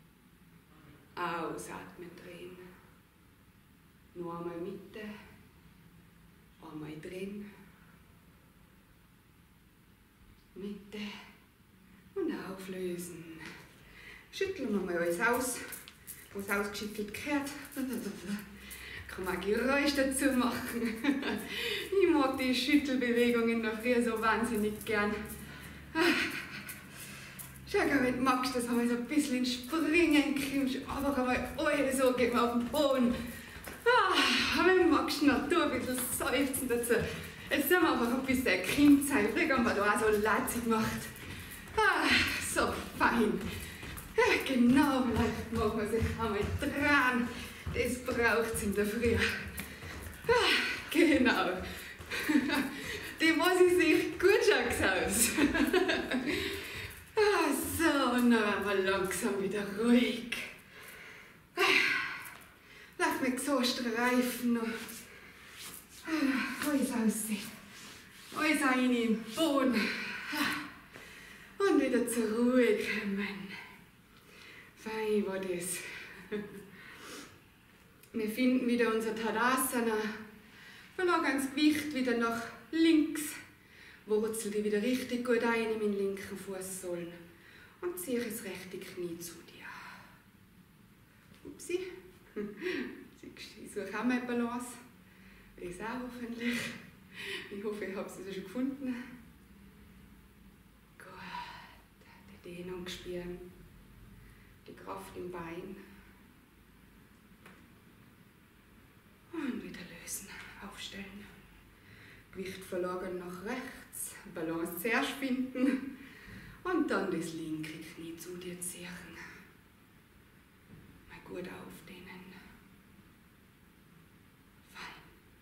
ausatmen, drehen. Nur einmal Mitte, einmal drehen. Mitte und auflösen. Schütteln wir mal alles aus, was ausgeschüttelt gehört. Kann man Geräusch dazu machen. Ich mag die Schüttelbewegungen noch früher so wahnsinnig gern. Schau, wenn du magst, dass wir so ein bisschen ins Springen kommst, aber einmal alles so geht man auf den Boden. Wenn du magst, noch du ein bisschen seufzen dazu. Jetzt sind wir einfach ein bisschen Kindzeit, wie man da auch so latzig macht. So fein. Ja, genau, vielleicht mag man sich einmal dran. Das braucht es in der Früh. Ah, genau. Die was ist sich gut schaut aus. Ah, Und dann werden wir langsam wieder ruhig. Lass mich so streifen noch. Alles aussehen. Alles ein im Boden. Und wieder zur Ruhe kommen. Fein war das. Wir finden wieder unser Tadasana. Verlagern das Gewicht wieder nach links. Wurzel die wieder richtig gut ein in meinen linken Fußsohlen. Und ziehe das rechte Knie zu dir. Upsi. Ich suche auch mal Balance. Das auch hoffentlich. Ich hoffe, ich habe sie schon gefunden. Gut. Die Dehnung spüren. Die Kraft im Bein. Und wieder lösen. Aufstellen. Gewicht verlagern nach rechts. Balance zuerst finden. Und dann das linke Knie zu dir ziehen. Mal gut aufdehnen. Fein.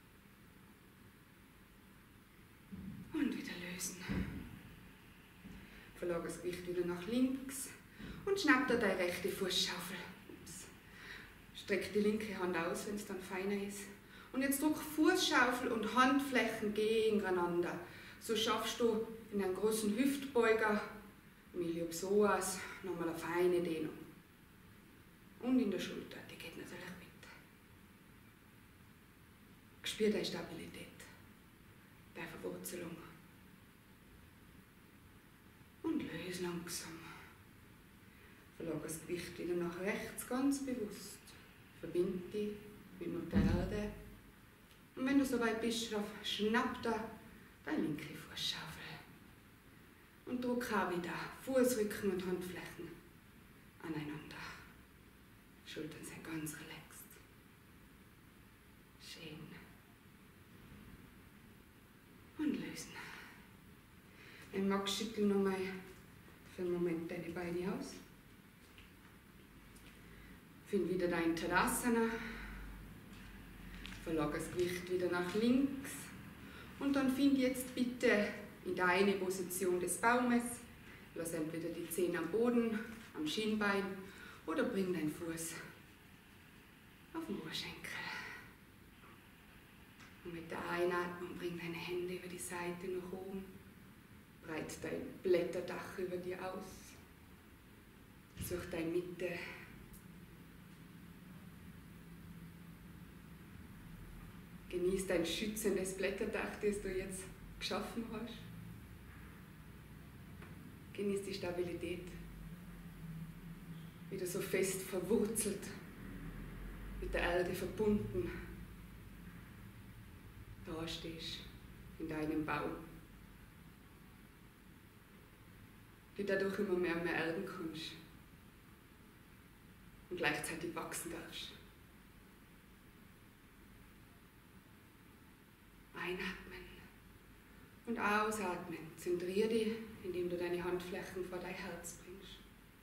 Und wieder lösen. Verlager das Gewicht wieder nach links. Und schnapp dir deine rechte Fußschaufel. Ups. Streck die linke Hand aus, wenn es dann feiner ist. Und jetzt drück Fußschaufel und Handflächen gegeneinander. So schaffst du in einem großen Hüftbeuger, Iliopsoas, nochmal eine feine Dehnung. Und in der Schulter, die geht natürlich mit. Spür deine Stabilität, deine Verwurzelung. Und löse langsam. Verlager das Gewicht wieder nach rechts, ganz bewusst. Verbind dich mit der Erde. Und wenn du soweit bist, schnapp da deine linke Fußschaufel. Und drück auch wieder Fußrücken und Handflächen aneinander. Schultern sind ganz relaxed. Schön. Und lösen. Wenn du magst, schüttel nochmal für einen Moment deine Beine aus. Find wieder dein Tadasana. Verlager das Gewicht wieder nach links. Und dann find jetzt bitte in deine Position des Baumes. Lass entweder die Zehen am Boden, am Schienbein oder bring deinen Fuß auf den Oberschenkel. Und mit der Einatmung bring deine Hände über die Seite nach oben. Breit dein Blätterdach über dir aus. Such deine Mitte. Genieß dein schützendes Blätterdach, das du jetzt geschaffen hast. Genieß die Stabilität. Wieder so fest verwurzelt, mit der Erde verbunden. Da stehst in deinem Baum. Du dadurch immer mehr und mehr erden kannst. Und gleichzeitig wachsen darfst. Einatmen und ausatmen. Zentriere dich, indem du deine Handflächen vor dein Herz bringst.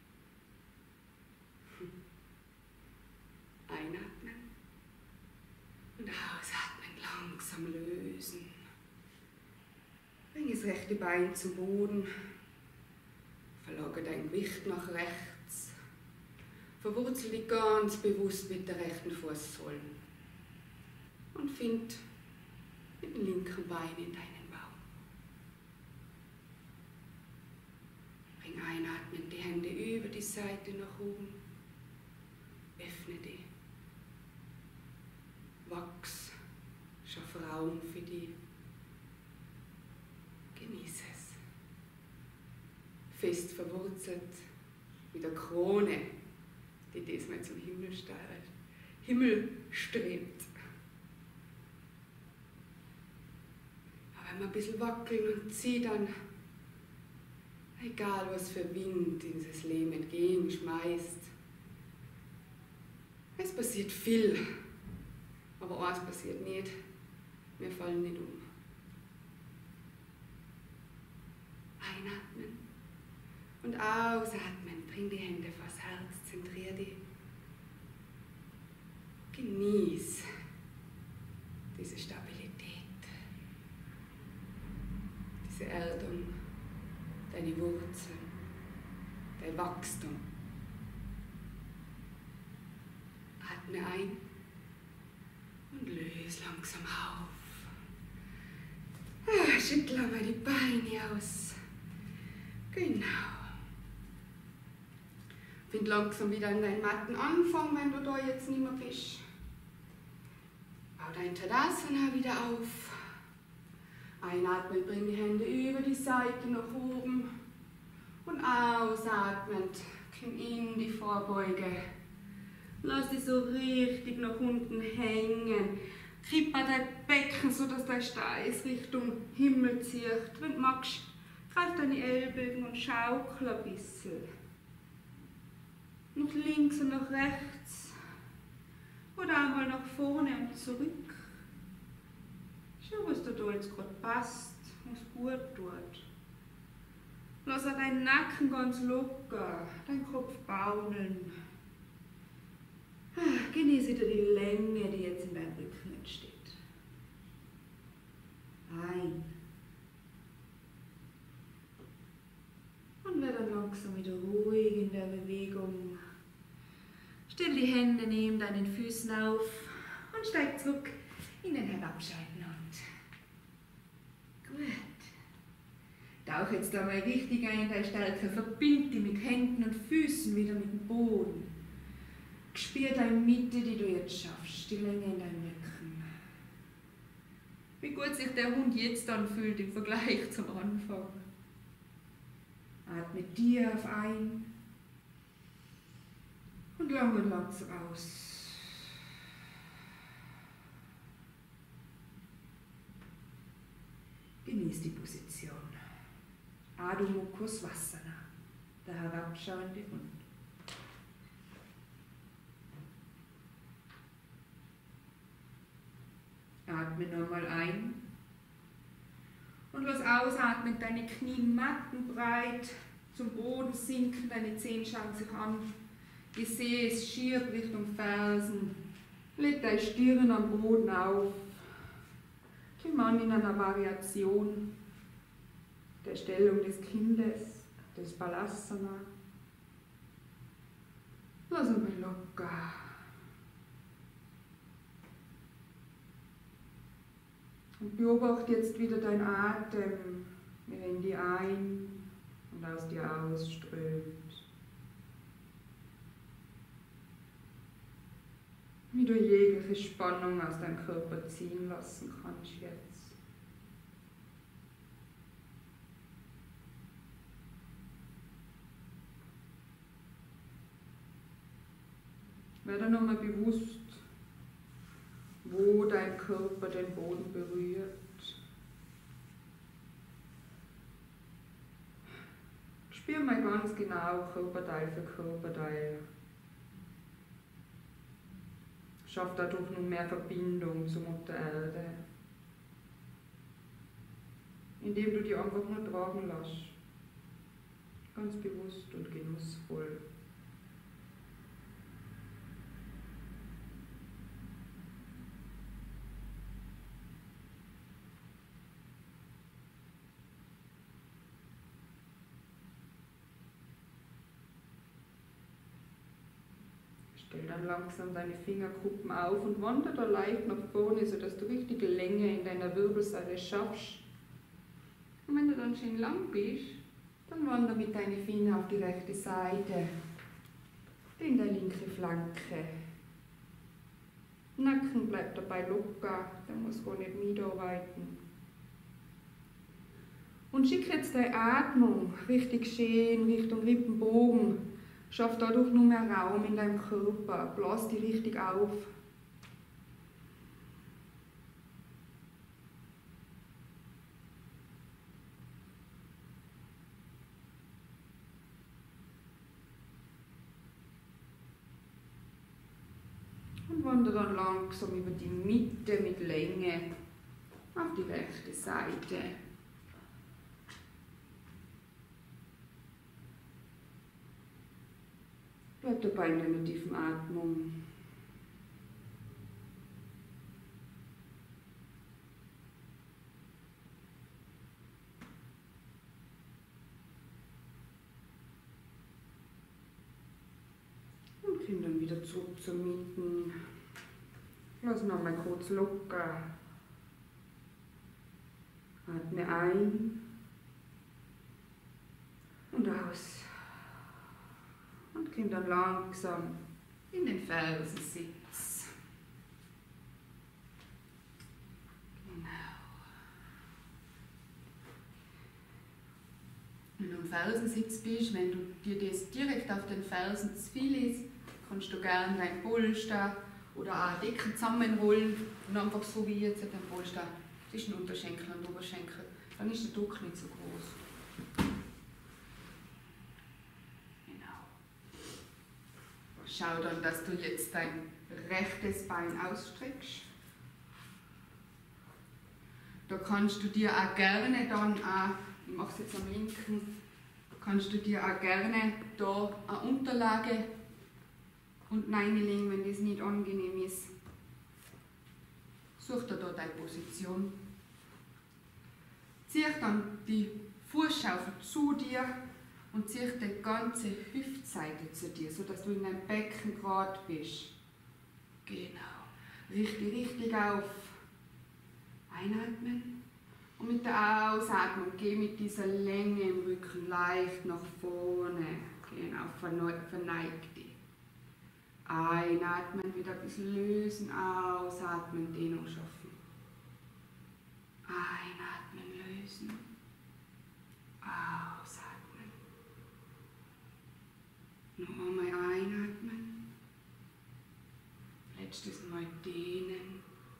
Einatmen und ausatmen. Langsam lösen. Bring das rechte Bein zum Boden. Verlagere dein Gewicht nach rechts. Verwurzel dich ganz bewusst mit der rechten Fußsohle. Und find mit dem linken Bein in deinen Bauch. Bring einatmen die Hände über die Seite nach oben. Öffne die. Wachs. Schaff Raum für dich. Genieße es. Fest verwurzelt mit der Krone, die diesmal zum Himmel steuert. Himmel strebt. Aber wenn wir ein bisschen wackeln und ziehen, dann, egal was für Wind in dieses Leben entgegenschmeißt, es passiert viel, aber eins passiert nicht, wir fallen nicht um. Einatmen und ausatmen, bring die Hände vors Herz, zentrier dich. Genieß diese Stabilität, diese Erdung, deine Wurzeln, dein Wachstum. Atme ein und löse langsam auf. Ah, schüttle mal die Beine aus. Genau. Find langsam wieder an deinen matten Anfang, wenn du da jetzt nicht mehr bist. Bau dein Tadasana wieder auf. Einatmen, bring die Hände über die Seite nach oben. Und ausatmend, komm in die Vorbeuge. Lass dich so richtig nach unten hängen. Kipp dein Becken, sodass dein Steiß Richtung Himmel zieht. Wenn du magst, greif deine Ellbogen und schaukel ein bisschen. Nach links und nach rechts. Oder einmal nach vorne und zurück. Schau, was dir da jetzt gerade passt, was gut tut. Lass auch deinen Nacken ganz locker, deinen Kopf baumeln. Genieße wieder die Länge, die jetzt in deinem Rücken entsteht. Ein. Und werde dann langsam wieder ruhig in der Bewegung. Stell die Hände neben deinen Füßen auf und steig zurück in den herabschaltenden Hund. Gut. Tauch jetzt einmal richtig ein in deine Stärke. Verbind dich mit Händen und Füßen wieder mit dem Boden. Spür deine Mitte, die du jetzt schaffst, die Länge in deinem Rücken. Wie gut sich der Hund jetzt anfühlt im Vergleich zum Anfang. Atme tief ein und lang und langsam aus. Genieß die Position. Adho Mukha Svanasana, der herabschauende Hund. Atme nochmal ein und lass ausatmen, deine Knie mattenbreit zum Boden sinken, deine Zehen schauen sich an, Gesäß schiert Richtung Fersen, leg deine Stirn am Boden auf, komm an in einer Variation der Stellung des Kindes, des Balasana. Lass ihn mal locker. Und beobachte jetzt wieder deinen Atem, wie er in dir ein und aus dir ausströmt. Wie du jegliche Spannung aus deinem Körper ziehen lassen kannst jetzt. Werde nochmal bewusst, wo dein Körper den Boden berührt. Spür mal ganz genau Körperteil für Körperteil. Schaff dadurch nun mehr Verbindung zur Mutter Erde. Indem du die einfach nur tragen lässt. Ganz bewusst und genussvoll. Stell dann langsam deine Fingerkuppen auf und wandere da leicht nach vorne, sodass du richtig Länge in deiner Wirbelsäule schaffst. Und wenn du dann schön lang bist, dann wandere mit deinen Fingern auf die rechte Seite, in der linke Flanke. Nacken bleibt dabei locker, der muss gar nicht mitarbeiten. Und schick jetzt deine Atmung richtig schön Richtung Rippenbogen. Schaff dadurch nur mehr Raum in deinem Körper. Blas dich richtig auf. Und wandere dann langsam über die Mitte mit Länge auf die rechte Seite. Bleib dabei in deiner tiefen Atmung. Und komm dann wieder zurück zur Mitte. Lass noch mal kurz locker. Atme ein und aus. Und komm dann langsam in den Felsensitz. Genau. Wenn du im Felsensitz bist, wenn du dir das direkt auf den Felsen zu viel ist, kannst du gerne dein Polster oder auch Decken zusammenrollen und einfach so wie jetzt den Polster zwischen Unterschenkel und Oberschenkel. Dann ist der Druck nicht so groß. Genau. Schau dann, dass du jetzt dein rechtes Bein ausstreckst. Da kannst du dir auch gerne dann auch, ich mache es jetzt am linken, kannst du dir auch gerne da eine Unterlage und reinlegen, wenn das nicht angenehm ist. Such dir da deine Position. Zieh dann die Fußschaufel zu dir und zieh die ganze Hüftseite zu dir, sodass du in deinem Becken gerade bist. Genau. Richte richtig auf. Einatmen. Und mit der Ausatmung geh mit dieser Länge im Rücken leicht nach vorne. Genau, verneig dich. Einatmen, wieder ein bisschen lösen, ausatmen, Dehnung schaffen. Einatmen, lösen, ausatmen. Noch einmal einatmen. Letztes Mal dehnen.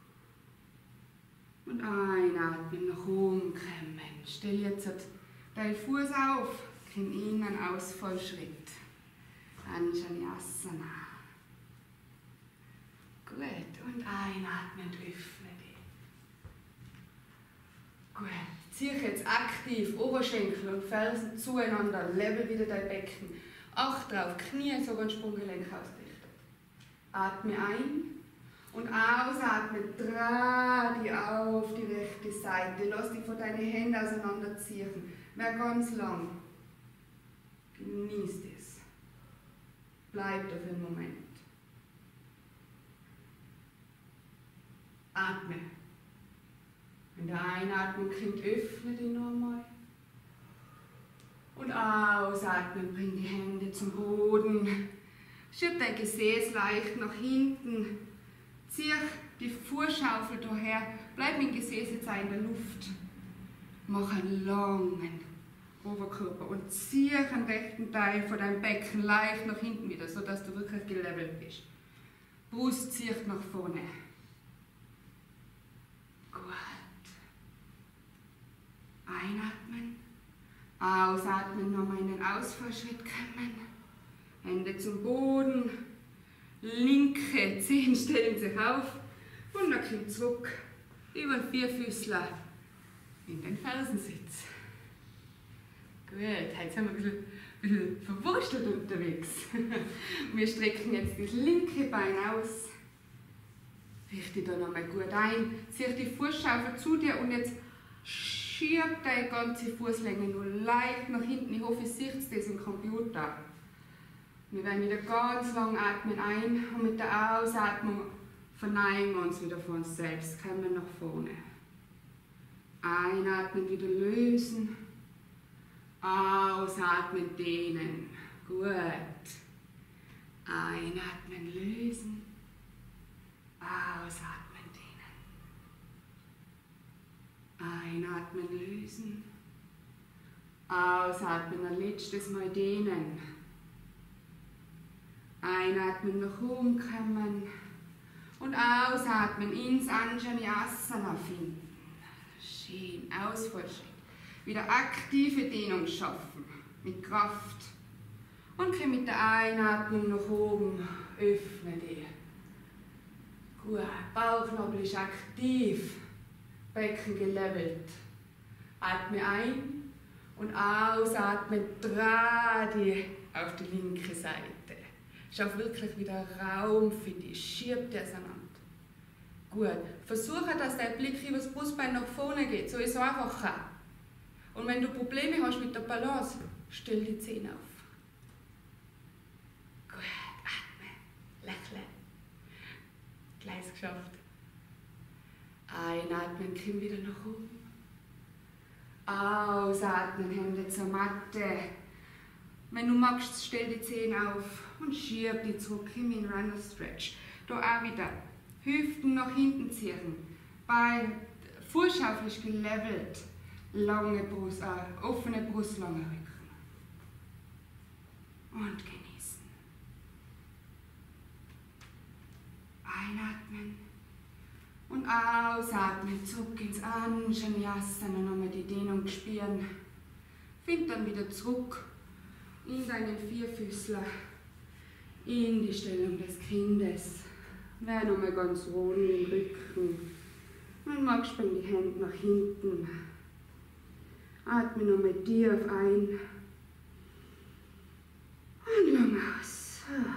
Und einatmen, nach oben kommen. Stell jetzt deinen Fuß auf, komm in einen Ausfallschritt. Anjaneyasana. Gut, und einatmen, öffne dich. Gut, zieh jetzt aktiv Oberschenkel und Fersen zueinander, level wieder dein Becken. Acht drauf, Knie, sogar ein Sprunggelenk ausrichten. Atme ein und ausatmen, dreh dich auf die rechte Seite. Lass dich von deinen Händen auseinanderziehen. Mehr ganz lang. Genieß es. Bleib da für einen Moment. Atme. In der Einatmung kommt, öffne dich nochmal. Und ausatmen, bring die Hände zum Boden. Schieb dein Gesäß leicht nach hinten. Zieh die Fußschaufel daher. Bleib mit dem Gesäß jetzt auch in der Luft. Mach einen langen Oberkörper und zieh den rechten Teil von deinem Becken leicht nach hinten wieder, sodass du wirklich gelevelt bist. Brust zieht nach vorne. Gut. Einatmen. Ausatmen, nochmal in den Ausfallschritt kommen. Hände zum Boden. Linke Zehen stellen sich auf. Und dann kommt zurück über den Vierfüßler in den Felsensitz. Gut, heute sind wir ein bisschen, ein bisschen verwurstelt unterwegs. Wir strecken jetzt das linke Bein aus. Richte da nochmal gut ein. Zieh die Fußschaufel zu dir und jetzt schieb deine ganze Fußlänge nur leicht nach hinten. Ich hoffe, ihr seht das im Computer. Wir werden wieder ganz lang atmen ein und mit der Ausatmung verneigen wir uns wieder vor uns selbst. Kommen wir nach vorne. Einatmen, wieder lösen. Ausatmen, dehnen. Gut. Einatmen, lösen. Ausatmen, dehnen. Einatmen, lösen. Ausatmen, ein letztes Mal dehnen. Einatmen, nach oben kommen. Und ausatmen, ins Anjaneyasana finden. Schön, Ausfallschritt. Wieder aktive Dehnung schaffen, mit Kraft. Und komm mit der Einatmung nach oben, öffne dich. Gut, Bauchnabel ist aktiv, Becken gelevelt. Atme ein und ausatmen, dreh dich auf die linke Seite. Schaff wirklich wieder Raum für dich, schieb dich auseinander. Gut, versuche, dass dein Blick über das Brustbein nach vorne geht, so ist es einfacher. Und wenn du Probleme hast mit der Balance, stell die Zähne auf. Gut, atme. es geschafft. Einatmen, komm wieder nach oben. Ausatmen, Hände zur Matte. Wenn du magst, stell die Zehen auf und schieb die zurück in den Runner Stretch. Da auch wieder Hüften nach hinten ziehen. Bei vorschauflich gelevelt. Lange Brust, äh, offene Brust, langer Rücken. Und genießen. Einatmen. Und ausatmen, zurück ins Anjaneyasana, nochmal die Dehnung spüren. Find dann wieder zurück in deinen Vierfüßler, in die Stellung des Kindes. Werde nochmal ganz rund im Rücken. Und magst bring die Hände nach hinten. Atme nochmal tief ein. Und lang aus.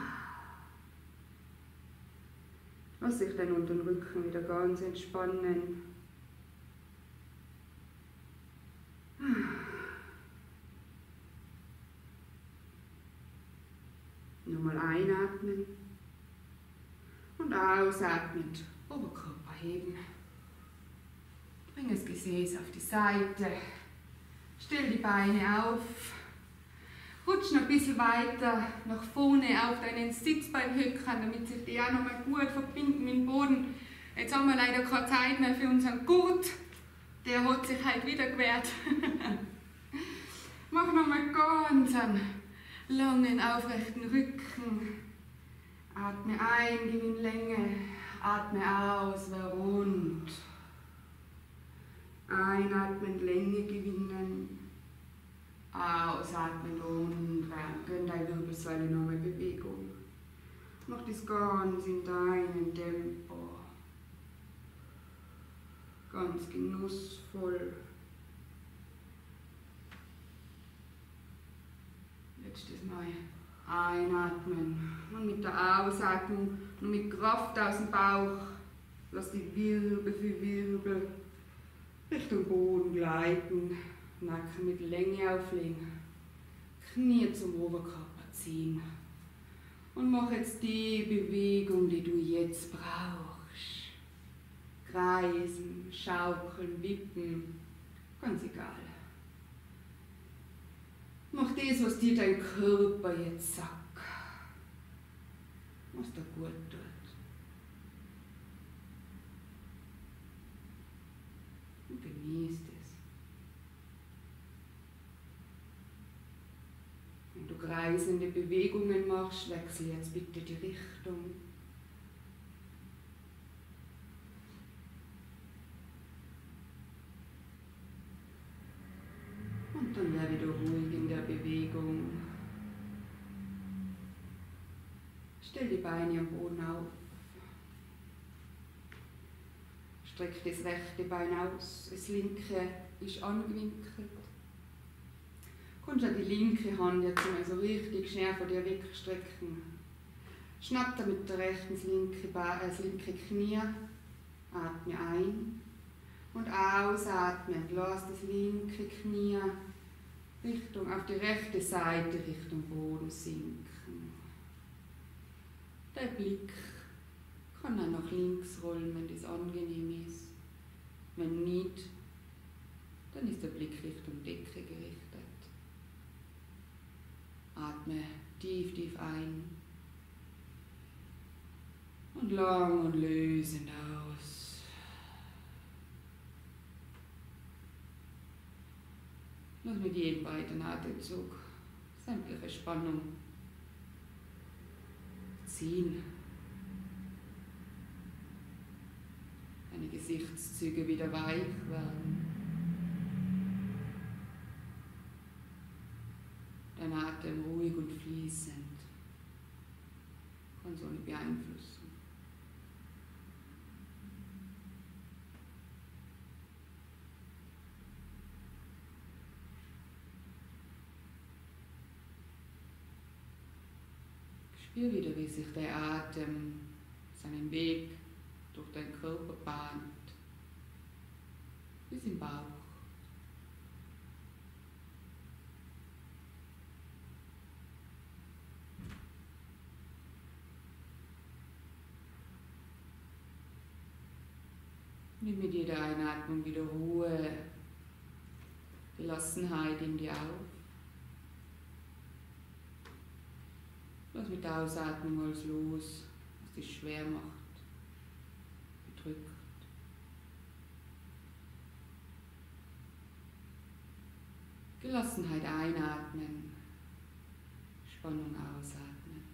Lass dich dann unter den Rücken wieder ganz entspannen. Nochmal einatmen und ausatmen, Oberkörper heben. Bring das Gesäß auf die Seite, stell die Beine auf, rutsch noch ein bisschen weiter nach vorne auf deinen Sitzbeinhöcker, damit sich die auch noch mal gut verbinden mit dem Boden. Jetzt haben wir leider keine Zeit mehr für unseren Gurt, der hat sich halt wieder gewehrt. Mach noch mal ganz einen langen, aufrechten Rücken. Atme ein, gewinn Länge. Atme aus, wär rund. Einatmen, Länge gewinnen. Ausatmen, rund werden. Gönn deine Wirbelsäule noch mal Bewegung. Mach das ganz in deinem Tempo. Ganz genussvoll. Letztes Mal einatmen und mit der Ausatmung und mit Kraft aus dem Bauch lass die Wirbel für Wirbel Richtung Boden gleiten, Nacken mit Länge auflegen, Knie zum Oberkörper ziehen und mach jetzt die Bewegung, die du jetzt brauchst. Kreisen, schaukeln, wippen, ganz egal. Mach das, was dir dein Körper jetzt sagt. Was dir gut tut. Und genieß es. Wenn du kreisende Bewegungen machst, wechsel jetzt bitte die Richtung. Und dann werde wieder ruhig in der Bewegung. Stell die Beine am Boden auf. Streck das rechte Bein aus, das linke ist angewinkelt. Kommst an die linke Hand jetzt mal so richtig schnell von dir wegstrecken. Schnapp dann mit der rechten das linke, Bein, das linke Knie. Atme ein. Und ausatmen, lass das linke Knie Richtung, auf die rechte Seite Richtung Boden sinken. Der Blick kann auch nach links rollen, wenn das angenehm ist. Wenn nicht, dann ist der Blick Richtung Decke gerichtet. Atme tief, tief ein und lang und lösend aus. Lass mit jedem weiteren Atemzug sämtliche Spannung ziehen. Deine Gesichtszüge wieder weich werden. Dein Atem ruhig und fließend. Kann so nicht beeinflussen. Spür wieder, wie sich der Atem seinen Weg durch deinen Körper bahnt, bis im Bauch. Nimm mit jeder Einatmung wieder Ruhe, Gelassenheit in dir auf. Lass mit der Ausatmung alles los, was dich schwer macht, bedrückt. Gelassenheit einatmen, Spannung ausatmen.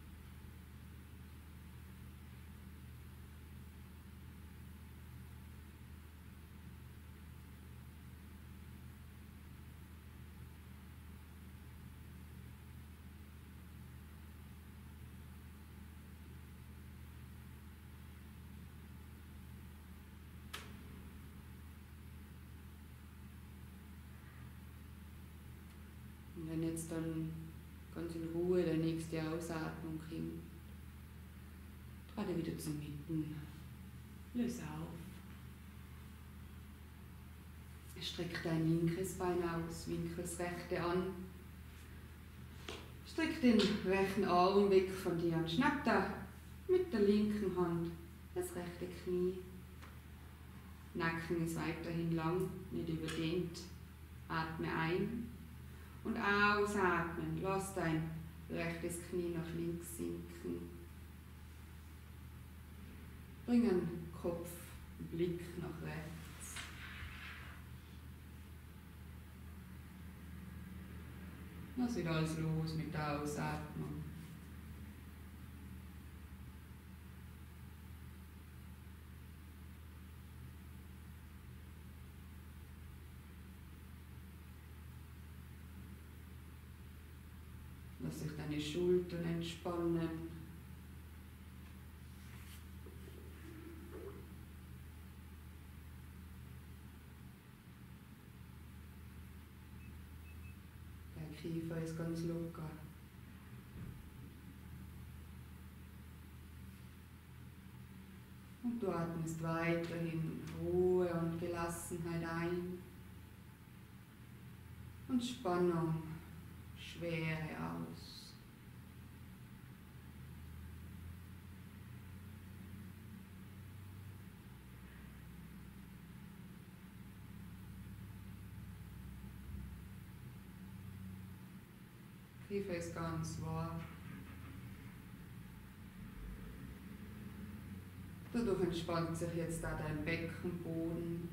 Und wenn jetzt dann ganz in Ruhe der nächste Ausatmung kommt, trete wieder zur Mitte. Löse auf. Streck dein linkes Bein aus, winkel das rechte an. Streck den rechten Arm weg von dir und schnapp da mit der linken Hand das rechte Knie. Nacken ist weiterhin lang, nicht überdehnt. Atme ein. Und ausatmen, lass dein rechtes Knie nach links sinken. Bring den Kopf, Blick nach rechts. Lass wieder alles los mit der Ausatmung. Lass sich deine Schultern entspannen. Der Kiefer ist ganz locker. Und du atmest weiterhin Ruhe und Gelassenheit ein und Spannung, Schwere aus. Kiefer ist ganz wahr. Dadurch entspannt sich jetzt da dein Beckenboden.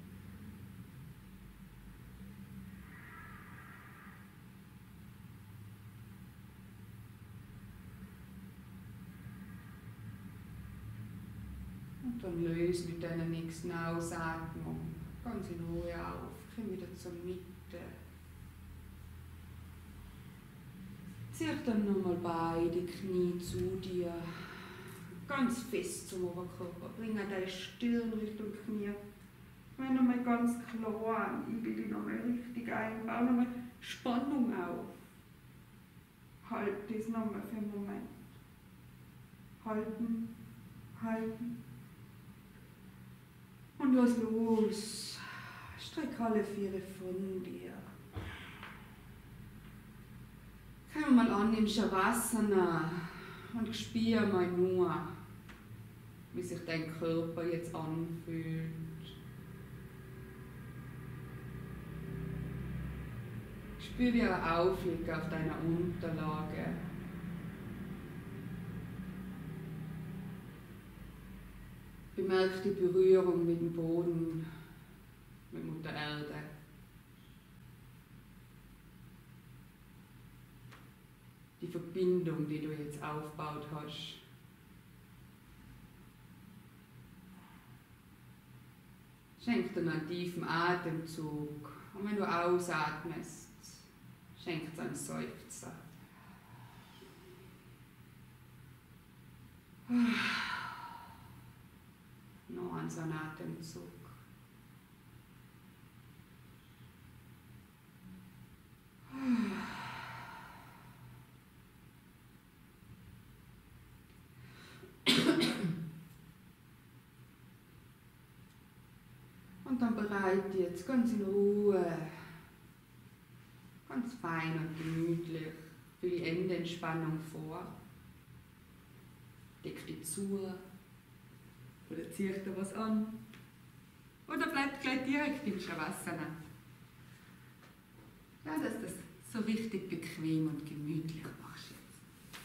Und dann löse mit deiner nächsten Ausatmung ganz in Ruhe auf. Komm wieder zur Mitte. Zieh dann nochmal beide Knie zu dir. Ganz fest zum Oberkörper. Bring deine Stirn Richtung Knie. Wenn nochmal ganz klar an. Ich will dich nochmal richtig ein. Bau nochmal Spannung auf. Halt das nochmal für einen Moment. Halten, halten. Und lass los. Streck alle Viere von dir. Komm mal an in Shavasana und spür mal nur, wie sich dein Körper jetzt anfühlt. Spür, wie er aufliegt auf deiner Unterlage. Bemerk die Berührung mit dem Boden, mit Mutter Erde. Die Verbindung, die du jetzt aufgebaut hast. Schenk dir einen tiefen Atemzug. Und wenn du ausatmest, schenk dir einen Seufzer. Noch einen so einen Atemzug. Und dann bereite jetzt ganz in Ruhe, ganz fein und gemütlich für die Endenentspannung vor. Deck dich zu oder zieh dir was an. Oder bleibt gleich direkt im Shavasana? Ja, dass du das so richtig bequem und gemütlich machst jetzt.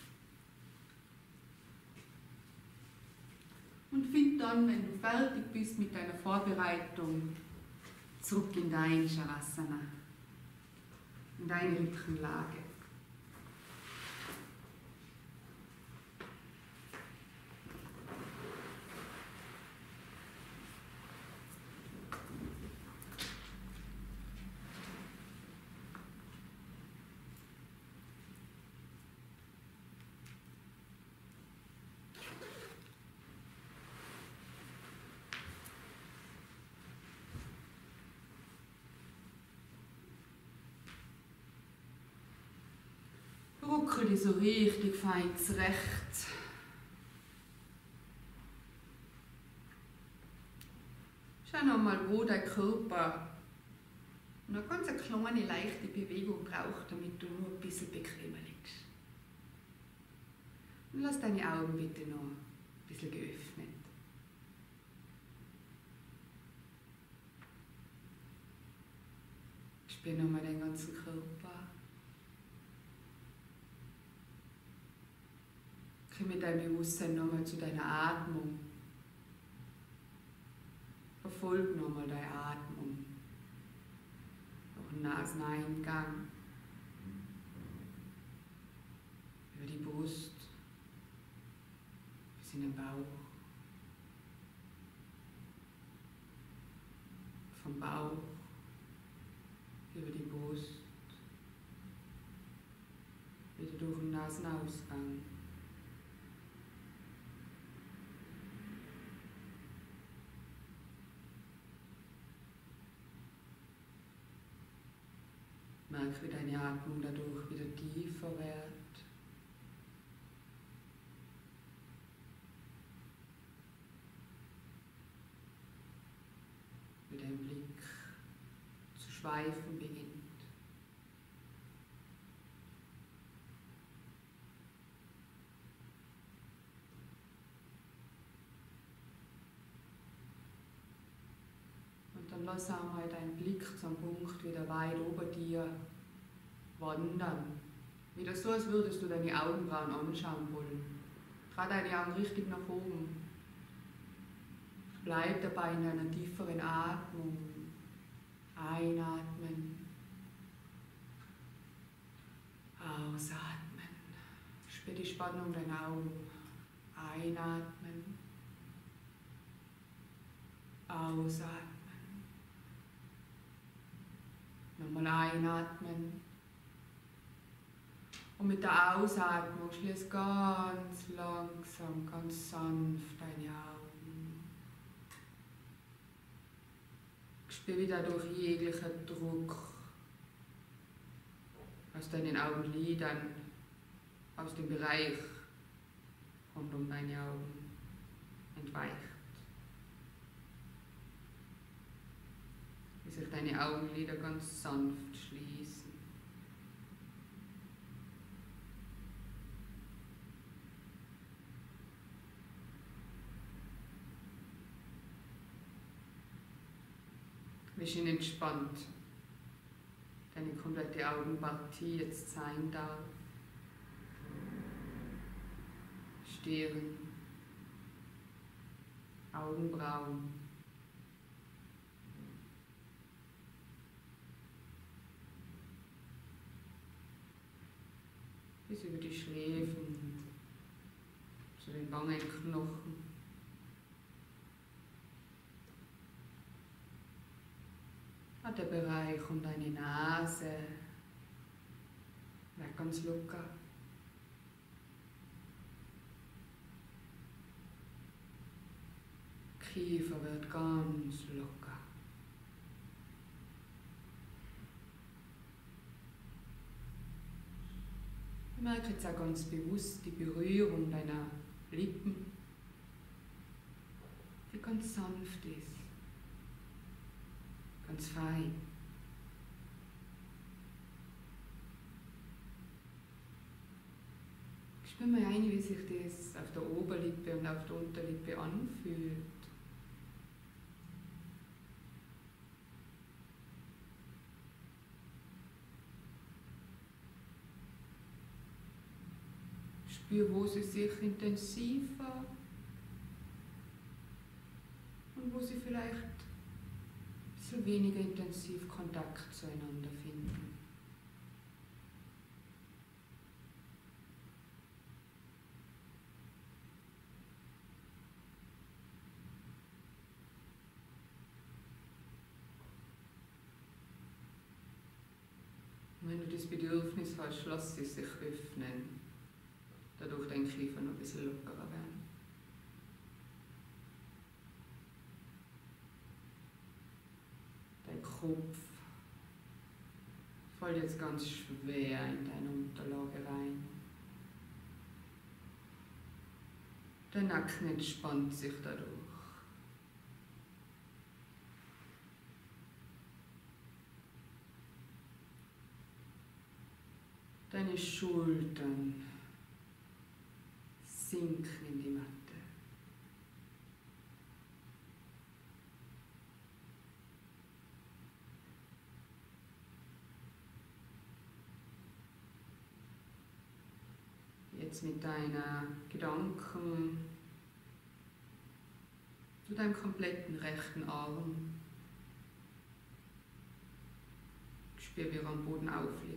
Und find dann, wenn du fertig bist mit deiner Vorbereitung, zurück in dein Shavasana, in deine Rückenlage. Ruckel dich so richtig fein zurecht. Schau nochmal, wo dein Körper eine ganz kleine, leichte Bewegung braucht, damit du nur ein bisschen bequemer liegst. Und lass deine Augen bitte noch ein bisschen geöffnet. Spür nochmal den ganzen Körper. Komm mit deinem Bewusstsein nochmal zu deiner Atmung. Verfolg nochmal deine Atmung. Durch den Naseneingang. Über die Brust. Bis in den Bauch. Vom Bauch. Über die Brust. Wieder durch den Nasenausgang. Merk, wie deine Atmung dadurch wieder tiefer wird. Wie dein Blick zu schweifen beginnt. Und dann lass einmal deinen Blick zum Punkt wieder weit ober dir wandern. Wieder so, als würdest du deine Augenbrauen anschauen wollen. Dreh deine Augen richtig nach oben. Bleib dabei in einer tieferen Atmung. Einatmen. Ausatmen. Spür die Spannung deiner Augen. Einatmen. Ausatmen. Nochmal einatmen. Und mit der Ausatmung schließ ganz langsam, ganz sanft deine Augen. Spür wieder durch jeglichen Druck aus deinen Augenlidern, aus dem Bereich rund um deine Augen entweicht. Wie sich deine Augenlider ganz sanft schließen. Wie schön entspannt deine komplette Augenpartie jetzt sein darf. Stirn, Augenbrauen, bis über die Schläfen zu den Wangenknochen. Hat der Bereich um deine Nase wird ganz locker. Kiefer wird ganz locker. Ich merke jetzt auch ganz bewusst die Berührung deiner Lippen, die ganz sanft ist. Ganz fein. Spür mal ein, wie sich das auf der Oberlippe und auf der Unterlippe anfühlt. Spür, wo sie sich intensiver und wo sie vielleicht ein bisschen weniger intensiv Kontakt zueinander finden. Wenn du das Bedürfnis hast, lass sie sich öffnen. Dadurch dein Kiefer noch ein bisschen lockerer werden. Dein Kopf fällt jetzt ganz schwer in deine Unterlage rein. Der Nacken entspannt sich dadurch. Deine Schultern sinken in die Matte. Jetzt mit deinen Gedanken zu deinem kompletten rechten Arm. Spür, wie er am Boden aufliegt.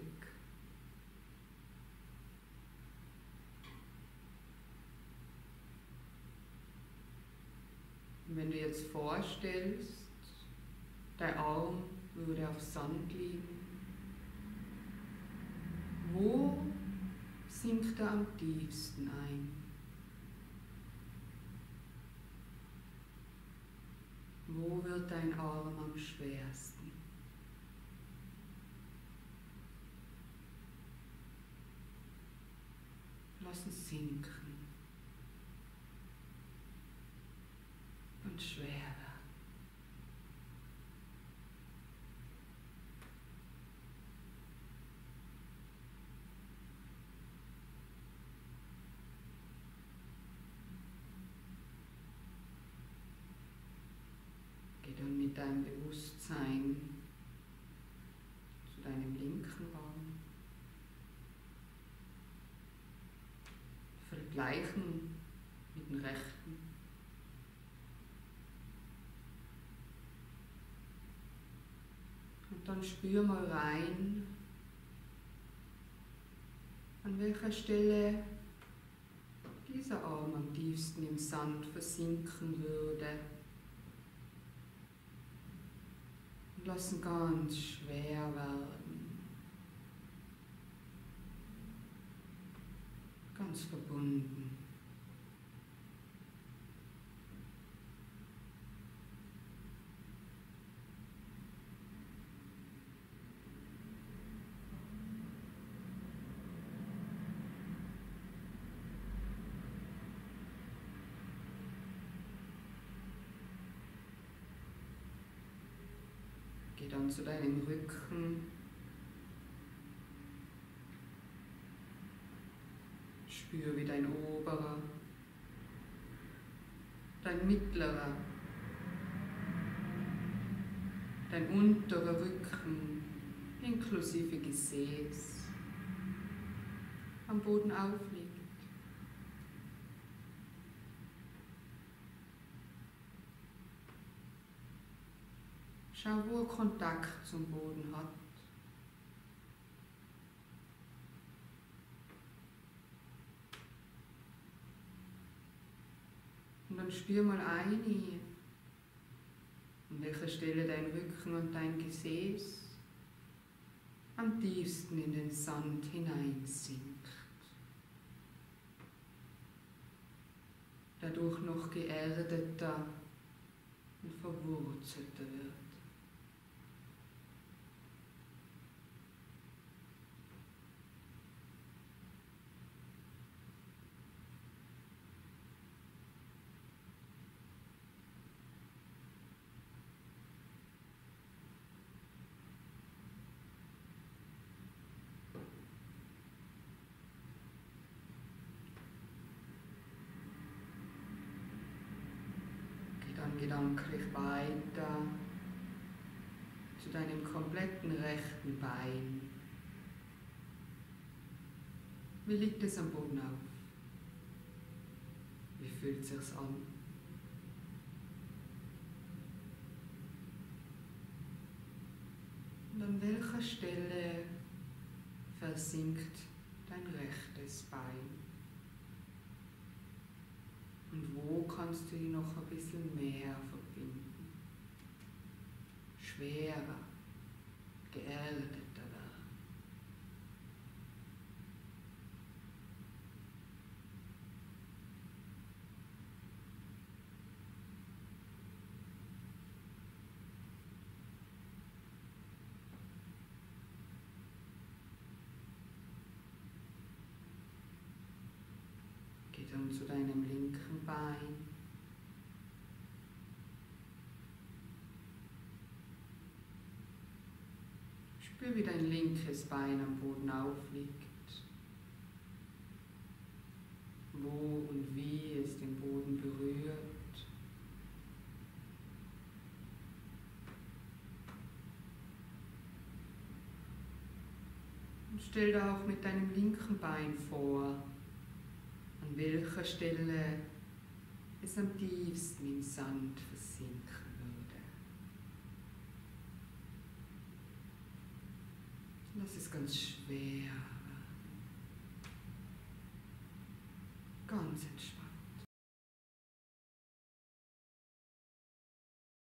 Und wenn du jetzt vorstellst, dein Arm würde auf Sand liegen, wo sinkt er am tiefsten ein? Wo wird dein Arm am schwersten? Lass ihn sinken. Und schwer werden. Geh dann mit deinem Bewusstsein zu deinem linken Arm. Vergleichen mit dem rechten. Dann spür mal rein, an welcher Stelle dieser Arm am tiefsten im Sand versinken würde. Und lass ihn ganz schwer werden, ganz verbunden. Geh dann zu deinem Rücken. Spür, wie dein oberer, dein mittlerer, dein unterer Rücken inklusive Gesäß am Boden aufliegt. Schau, wo er Kontakt zum Boden hat. Und dann spür mal ein, an welcher Stelle dein Rücken und dein Gesäß am tiefsten in den Sand hineinsinkt. Dadurch noch geerdeter und verwurzelter wird. Gedanklich weiter zu deinem kompletten rechten Bein. Wie liegt es am Boden auf? fühlt es sich an? Und an welcher Stelle versinkt dein rechtes Bein? Und wo kannst du dich noch ein bisschen mehr verbinden? Schwerer, geerdeter werden. Geh dann zu deinem linken Bein. Spür, wie dein linkes Bein am Boden aufliegt. Wo und wie es den Boden berührt. Und stell dir auch mit deinem linken Bein vor, an welcher Stelle es am tiefsten im Sand versinken würde. Lass es ganz schwer, ganz entspannt.